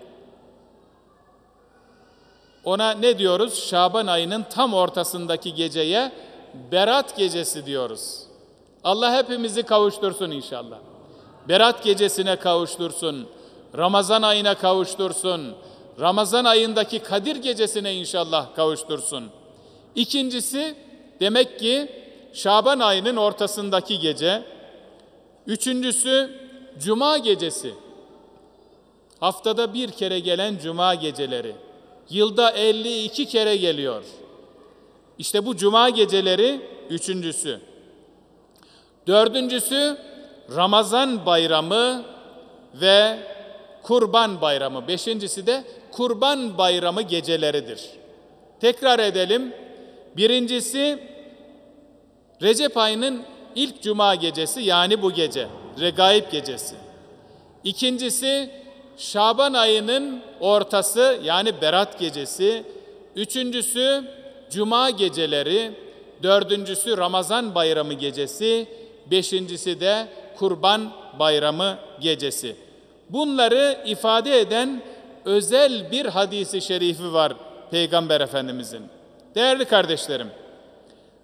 Ona ne diyoruz? Şaban ayının tam ortasındaki geceye Berat gecesi diyoruz. Allah hepimizi kavuştursun inşallah. Berat gecesine kavuştursun. Ramazan ayına kavuştursun. Ramazan ayındaki Kadir gecesine inşallah kavuştursun. İkincisi, demek ki Şaban ayının ortasındaki gece. Üçüncüsü, Cuma gecesi. Haftada bir kere gelen Cuma geceleri. Yılda elli iki kere geliyor. İşte bu Cuma geceleri üçüncüsü. Dördüncüsü, Ramazan bayramı ve Kurban bayramı. Beşincisi de Kurban bayramı geceleridir. Tekrar edelim. Birincisi Recep ayının ilk cuma gecesi, yani bu gece, Regaib gecesi. İkincisi Şaban ayının ortası, yani Berat gecesi. Üçüncüsü Cuma geceleri. Dördüncüsü Ramazan bayramı gecesi. Beşincisi de Kurban bayramı gecesi. Bunları ifade eden özel bir hadisi şerifi var Peygamber Efendimizin. Değerli kardeşlerim,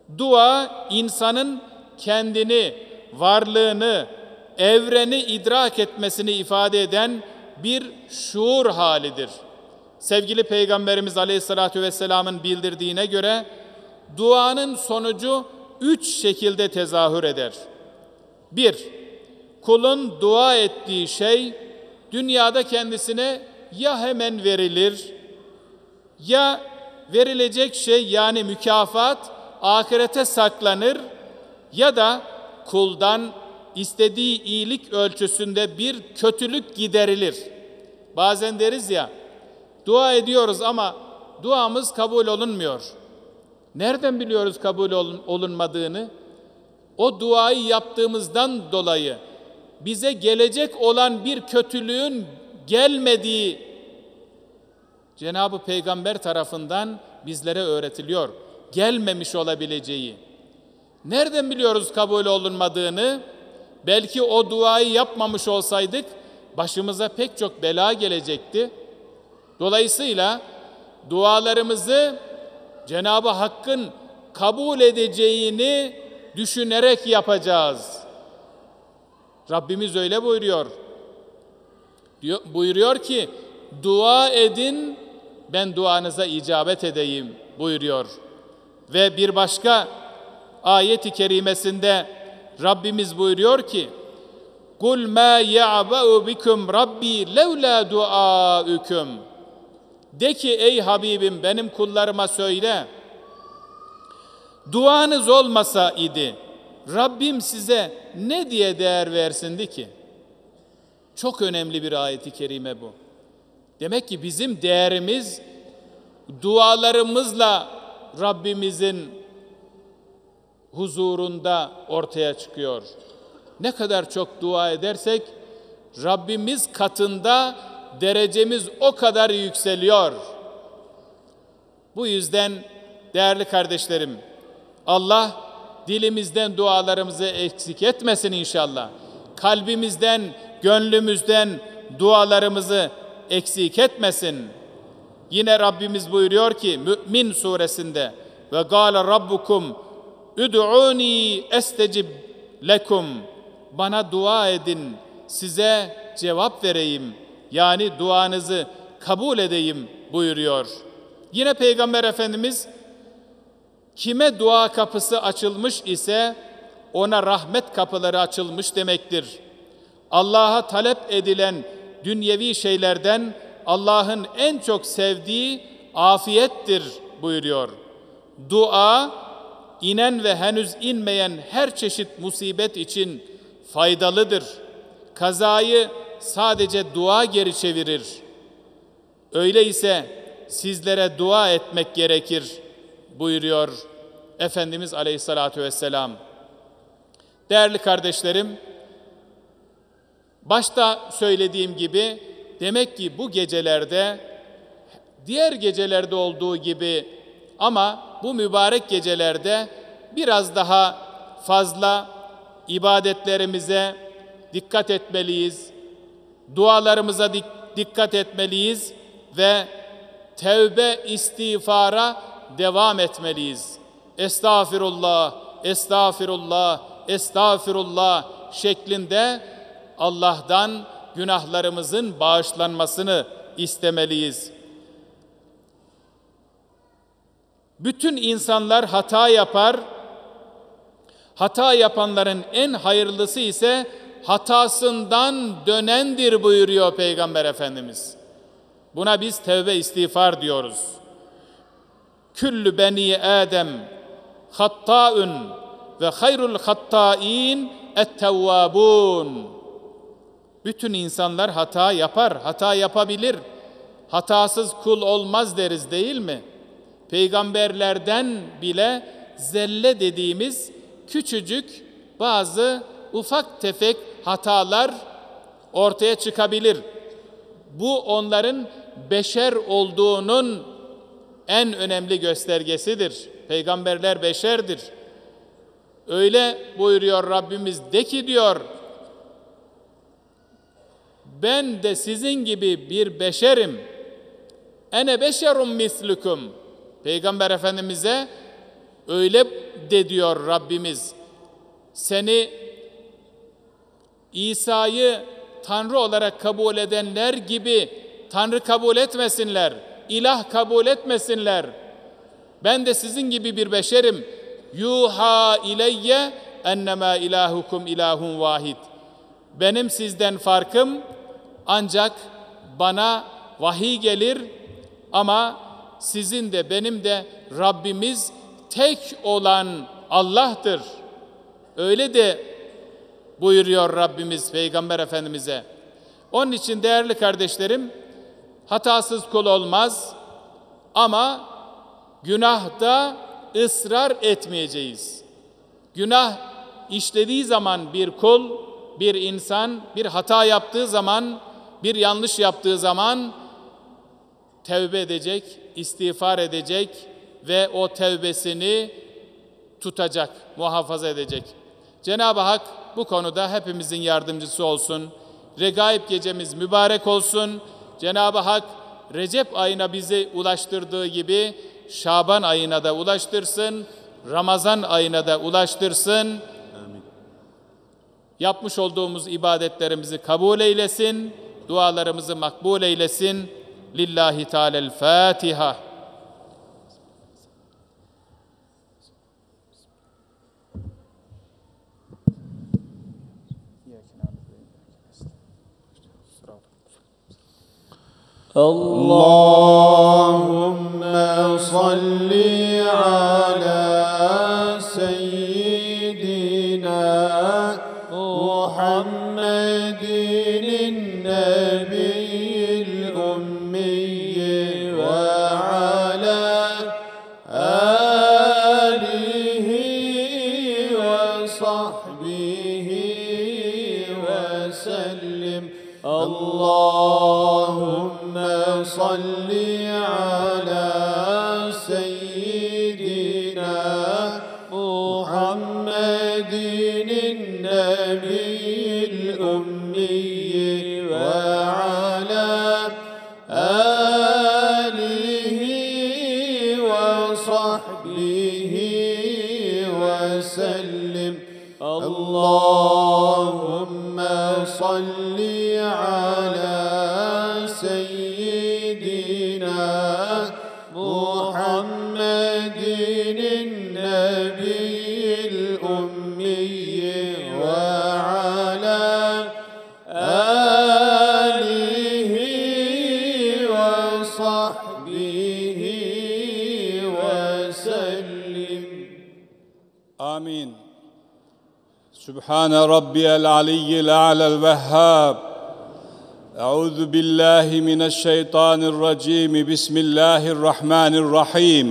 Dua, insanın kendini, varlığını, evreni idrak etmesini ifade eden bir şuur halidir. Sevgili Peygamberimiz Aleyhisselatü Vesselam'ın bildirdiğine göre duanın sonucu üç şekilde tezahür eder. Bir, kulun dua ettiği şey dünyada kendisine ya hemen verilir, ya verilecek şey yani mükafat ahirete saklanır, ya da kuldan istediği iyilik ölçüsünde bir kötülük giderilir. Bazen deriz ya, dua ediyoruz ama duamız kabul olunmuyor. Nereden biliyoruz kabul olunmadığını? O duayı yaptığımızdan dolayı bize gelecek olan bir kötülüğün gelmediği Cenab-ı Peygamber tarafından bizlere öğretiliyor. Gelmemiş olabileceği. Nereden biliyoruz kabul olunmadığını? Belki o duayı yapmamış olsaydık başımıza pek çok bela gelecekti. Dolayısıyla dualarımızı Cenab-ı Hakk'ın kabul edeceğini düşünerek yapacağız. Rabbimiz öyle buyuruyor. Diyor, buyuruyor ki dua edin ben duanıza icabet edeyim buyuruyor. Ve bir başka ayet-i kerimesinde Rabbimiz buyuruyor ki Kul ma ya'ba'u bikum rabbi levla duaüküm. De ki ey Habibim benim kullarıma söyle. Duanız olmasa idi Rabbim size ne diye değer versindi ki? Çok önemli bir ayet-i kerime bu. Demek ki bizim değerimiz dualarımızla Rabbimizin huzurunda ortaya çıkıyor. Ne kadar çok dua edersek Rabbimiz katında derecemiz o kadar yükseliyor. Bu yüzden değerli kardeşlerim, Allah dilimizden dualarımızı eksik etmesin inşallah. Kalbimizden, gönlümüzden dualarımızı eksik etmesin. Yine Rabbimiz buyuruyor ki Mü'min suresinde ve gâle rabbukum ud'ûni estecib lekum. Bana dua edin, size cevap vereyim. Yani duanızı kabul edeyim buyuruyor. Yine Peygamber Efendimiz kime dua kapısı açılmış ise ona rahmet kapıları açılmış demektir. Allah'a talep edilen dünyevi şeylerden Allah'ın en çok sevdiği afiyettir buyuruyor. Dua, inen ve henüz inmeyen her çeşit musibet için faydalıdır. Kazayı sadece dua geri çevirir. Öyleyse sizlere dua etmek gerekir buyuruyor Efendimiz Aleyhisselatü Vesselam. Değerli kardeşlerim, başta söylediğim gibi demek ki bu gecelerde diğer gecelerde olduğu gibi ama bu mübarek gecelerde biraz daha fazla ibadetlerimize dikkat etmeliyiz. Dualarımıza dikkat etmeliyiz ve tevbe istiğfara devam etmeliyiz. Estağfirullah, estağfirullah, estağfirullah şeklinde Allah'tan günahlarımızın bağışlanmasını istemeliyiz. Bütün insanlar hata yapar. Hata yapanların en hayırlısı ise hatasından dönendir buyuruyor Peygamber Efendimiz. Buna biz tevbe istiğfar diyoruz. Küllü beni Adem hattâun ve hayrul hattâin ettevvâbûn. Bütün insanlar hata yapar, hata yapabilir. Hatasız kul olmaz deriz değil mi? Peygamberlerden bile zelle dediğimiz küçücük bazı ufak tefek hatalar ortaya çıkabilir. Bu onların beşer olduğunun en önemli göstergesidir. Peygamberler beşerdir. Öyle buyuruyor Rabbimiz, de ki diyor, ben de sizin gibi bir beşerim. Ene beşerum mislukum. Peygamber Efendimiz'e Öyle de diyor Rabbimiz, seni İsa'yı Tanrı olarak kabul edenler gibi Tanrı kabul etmesinler, ilah kabul etmesinler. Ben de sizin gibi bir beşerim. Yuha ileyye ennemâ ilahukum ilahun vahid. Benim sizden farkım ancak bana vahiy gelir ama sizin de benim de Rabbimiz tek olan Allah'tır. Öyle de buyuruyor Rabbimiz Peygamber Efendimiz'e. Onun için değerli kardeşlerim, hatasız kul olmaz ama günahda ısrar etmeyeceğiz. Günah işlediği zaman bir kul, bir insan, bir hata yaptığı zaman, bir yanlış yaptığı zaman tevbe edecek, istiğfar edecek ve o tevbesini tutacak, muhafaza edecek. Cenab-ı Hak bu konuda hepimizin yardımcısı olsun. Regaib gecemiz mübarek olsun. Cenab-ı Hak Recep ayına bizi ulaştırdığı gibi Şaban ayına da ulaştırsın, Ramazan ayına da ulaştırsın. Amin. Yapmış olduğumuz ibadetlerimizi kabul eylesin, dualarımızı makbul eylesin. Lillahi Teala'l Fatiha. Allahümme salli ala seyyidina Muhammedin nebiyyil ummiyyi ve ala alihi ve sahbihi ve sellim. Allahümme salli ala seyyidina Muhammedin nebiyyil ummiyyi ve ala alihi ve sahbihi ve sellim. Allahümme salli ala seyyidina Muhammedin nebiyyil ummiyyi ve ala alihi ve sahbihi ve sellim. Amin. Sübhane Rabbiyel Aliyyil A'lel Vehhab. Euzu billahi mineşşeytanirracim. Bismillahirrahmanirrahim.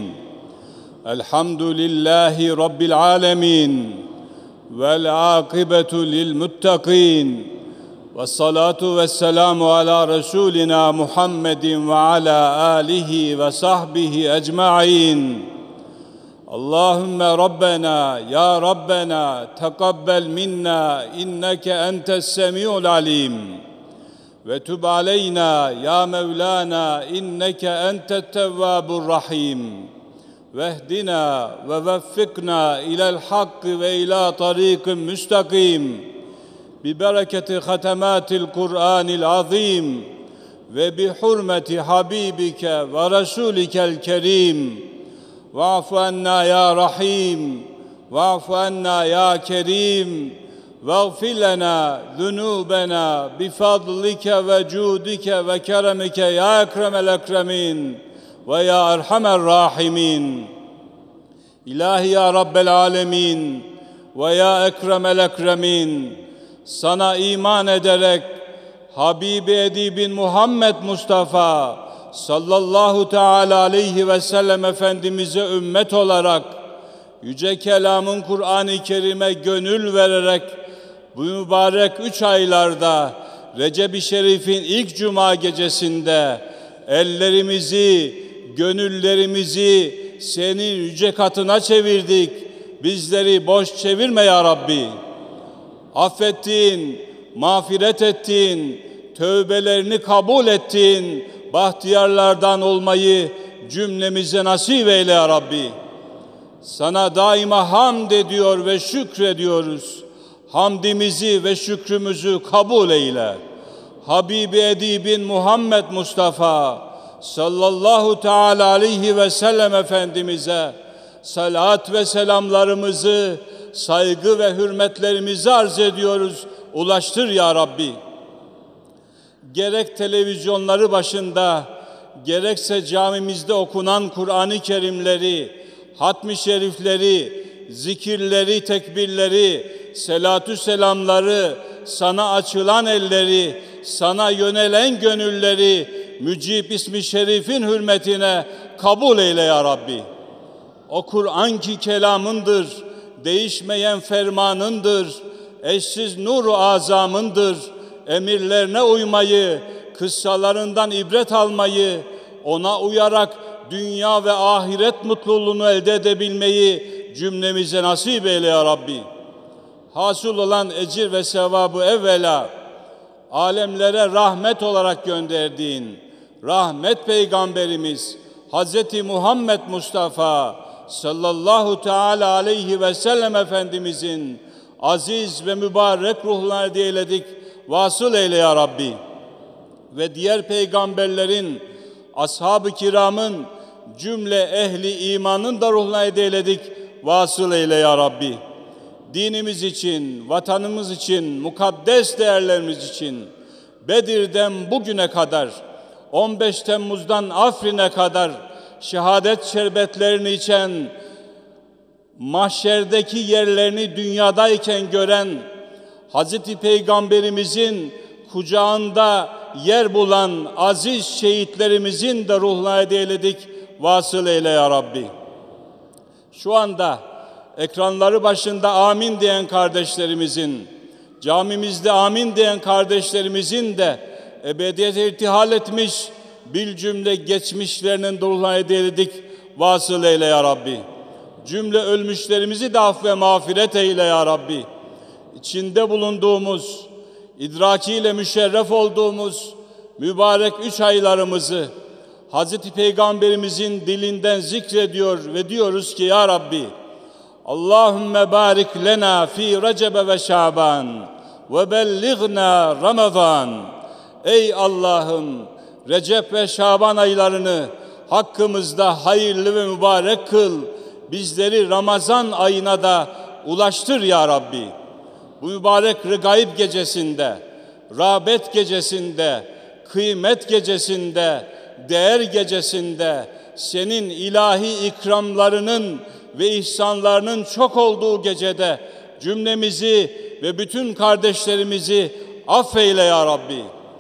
Elhamdülillahi Rabbil alemin. Vel akibetu lil muttaqin. Vessalatu vesselamu ala Resulina Muhammedin ve ala alihi ve sahbihi ecmaîn. Allahümme Rabbena, ya Rabbena, tekabbel minna, inneke entes semi'ul alim. Ve tub aleyna, ya Mevlana, inneke entet tevvabur rahim. Vehdina ve veffikna ilel hakkı ve ila tariqin müstakim. Bi bereketi hatematil Kur'anil azim. Ve bi hurmeti Habibike ve Resulikel kerim. Va'fu anna ya Rahim, va'fu anna ya Kerim, veğfir lena zunubena bifadlike ve cudike ve keremike ya ekremel ekremin ve ya erhamer rahimin. İlahi ya Rabbel alemin ve ya ekremel ekremin. Sana iman ederek Habibi Edibin Muhammed Mustafa sallallahu teala aleyhi ve sellem Efendimiz'e ümmet olarak yüce kelamın Kur'an-ı Kerim'e gönül vererek bu mübarek üç aylarda Recep-i Şerif'in ilk cuma gecesinde ellerimizi, gönüllerimizi senin yüce katına çevirdik. Bizleri boş çevirme ya Rabbi. Affettin, mağfiret ettin, tövbelerini kabul ettin. Bahtiyarlardan olmayı cümlemize nasip eyle ya Rabbi. Sana daima hamd ediyor ve şükrediyoruz. Hamdimizi ve şükrümüzü kabul eyle. Habibi edibin Muhammed Mustafa sallallahu teala aleyhi ve sellem Efendimiz'e salat ve selamlarımızı, saygı ve hürmetlerimizi arz ediyoruz. Ulaştır ya Rabbi. Gerek televizyonları başında, gerekse camimizde okunan Kur'an-ı Kerimleri, hatmi şerifleri, zikirleri, tekbirleri, selatü selamları, sana açılan elleri, sana yönelen gönülleri, Mücib ismi şerifin hürmetine kabul eyle ya Rabbi. O Kur'an ki kelamındır, değişmeyen fermanındır, eşsiz nur-u azamındır. Emirlerine uymayı, kıssalarından ibret almayı, ona uyarak dünya ve ahiret mutluluğunu elde edebilmeyi cümlemize nasip eyle ya Rabbi. Hasıl olan ecir ve sevabı evvela alemlere rahmet olarak gönderdiğin rahmet peygamberimiz Hazreti Muhammed Mustafa sallallahu teala aleyhi ve sellem Efendimizin aziz ve mübarek ruhuna hediye eyledik. Vasıl eyle ya Rabbi. Ve diğer peygamberlerin, ashab-ı kiramın, cümle ehli imanın da ruhuna hediye eyledik. Vasıl eyle ya Rabbi. Dinimiz için, vatanımız için, mukaddes değerlerimiz için Bedir'den bugüne kadar, on beş Temmuz'dan Afrin'e kadar şehadet şerbetlerini içen, mahşerdeki yerlerini dünyadayken gören, Hazreti Peygamberimizin kucağında yer bulan aziz şehitlerimizin de ruhuna hediye eyledik. Vasıl eyle ya Rabbi. Şu anda ekranları başında amin diyen kardeşlerimizin, camimizde amin diyen kardeşlerimizin de ebediyete irtihal etmiş bil cümle geçmişlerinin ruhuna hediye eyledik. Vasıl eyle ya Rabbi. Cümle ölmüşlerimizi de aff ve mağfiret eyle ya Rabbi. İçinde bulunduğumuz, idrakiyle müşerref olduğumuz mübarek üç aylarımızı Hazreti Peygamberimizin dilinden zikrediyor ve diyoruz ki ya Rabbi, Allahümme barik lena fi Recebe ve Şaban ve bellighna Ramazan. Ey Allah'ım, Recep ve Şaban aylarını hakkımızda hayırlı ve mübarek kıl. Bizleri Ramazan ayına da ulaştır ya Rabbi. Bu mübarek Regaib gecesinde, rağbet gecesinde, kıymet gecesinde, değer gecesinde, senin ilahi ikramlarının ve ihsanlarının çok olduğu gecede cümlemizi ve bütün kardeşlerimizi affeyle ya Rabbi.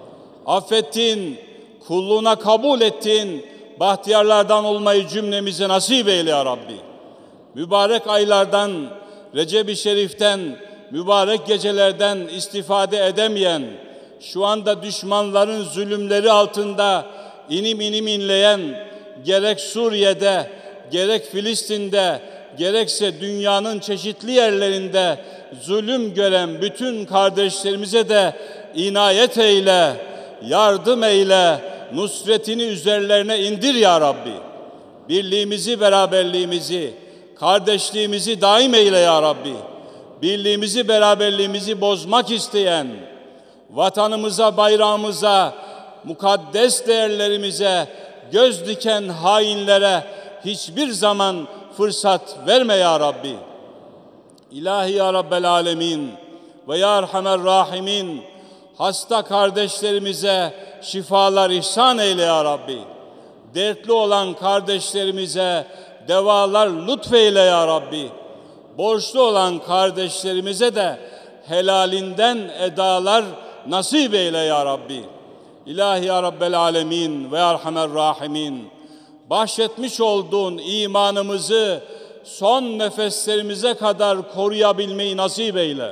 Affettin, kulluğuna kabul ettin, bahtiyarlardan olmayı cümlemize nasip eyle ya Rabbi. Mübarek aylardan, Recep-i Şerif'ten, mübarek gecelerden istifade edemeyen, şu anda düşmanların zulümleri altında inim inim inleyen, gerek Suriye'de, gerek Filistin'de, gerekse dünyanın çeşitli yerlerinde zulüm gören bütün kardeşlerimize de inayet eyle, yardım eyle, nusretini üzerlerine indir ya Rabbi. Birliğimizi, beraberliğimizi, kardeşliğimizi daim eyle ya Rabbi. Birliğimizi, beraberliğimizi bozmak isteyen, vatanımıza, bayrağımıza, mukaddes değerlerimize göz diken hainlere hiçbir zaman fırsat verme ya Rabbi. İlahi ya Rabbel Alemin ve ya Erhamer Rahimin, hasta kardeşlerimize şifalar ihsan eyle ya Rabbi. Dertli olan kardeşlerimize devalar lütfeyle ya Rabbi. Borçlu olan kardeşlerimize de helalinden edalar nasip eyle ya Rabbi. İlahi ya Rabbel Alemin ve Erhamer Rahimin, bahşetmiş olduğun imanımızı son nefeslerimize kadar koruyabilmeyi nasip eyle.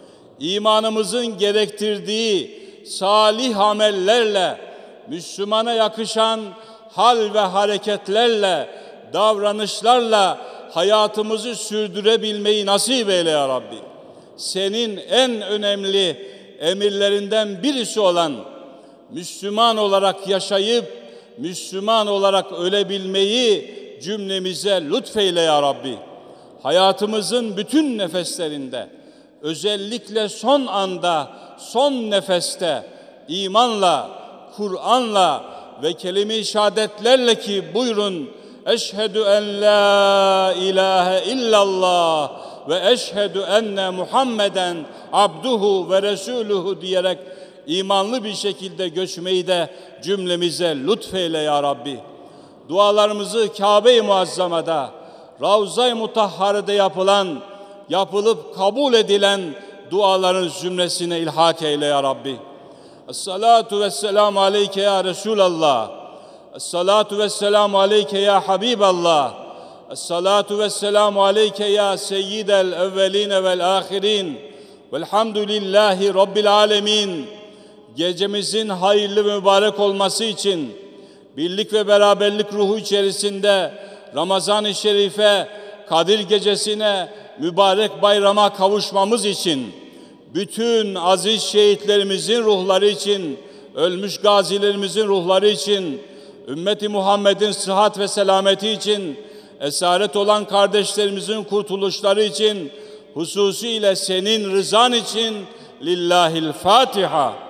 İmanımızın gerektirdiği salih amellerle, Müslümana yakışan hal ve hareketlerle, davranışlarla hayatımızı sürdürebilmeyi nasip eyle ya Rabbi. Senin en önemli emirlerinden birisi olan Müslüman olarak yaşayıp Müslüman olarak ölebilmeyi cümlemize lütfeyle ya Rabbi. hayatımızın bütün nefeslerinde, özellikle son anda, son nefeste imanla, Kur'an'la ve kelime-i şehadetlerle ki buyurun eşhedü en la ilahe illallah ve eşhedü enne Muhammeden abduhu ve resuluhu diyerek imanlı bir şekilde göçmeyi de cümlemize lütfeyle ya Rabbi. Dualarımızı Kabe-i Muazzama'da, Ravza-i Mutahhare'de yapılan, yapılıp kabul edilen duaların zümresine ilhak eyle ya Rabbi. Es-salatu vesselamu aleyke ya Resulallah. Es-salatu vesselamu aleyke ya Habiballah. Es-salatu vesselamu aleyke ya seyyidel evveline vel ahirin. Velhamdülillahi Rabbil alemin. Gecemizin hayırlı ve mübarek olması için, birlik ve beraberlik ruhu içerisinde Ramazan-ı Şerif'e, Kadir Gecesi'ne, mübarek bayrama kavuşmamız için, bütün aziz şehitlerimizin ruhları için, ölmüş gazilerimizin ruhları için, ümmeti Muhammed'in sıhhat ve selameti için, esaret olan kardeşlerimizin kurtuluşları için, hususiyle senin rızan için, Lillahil Fatiha.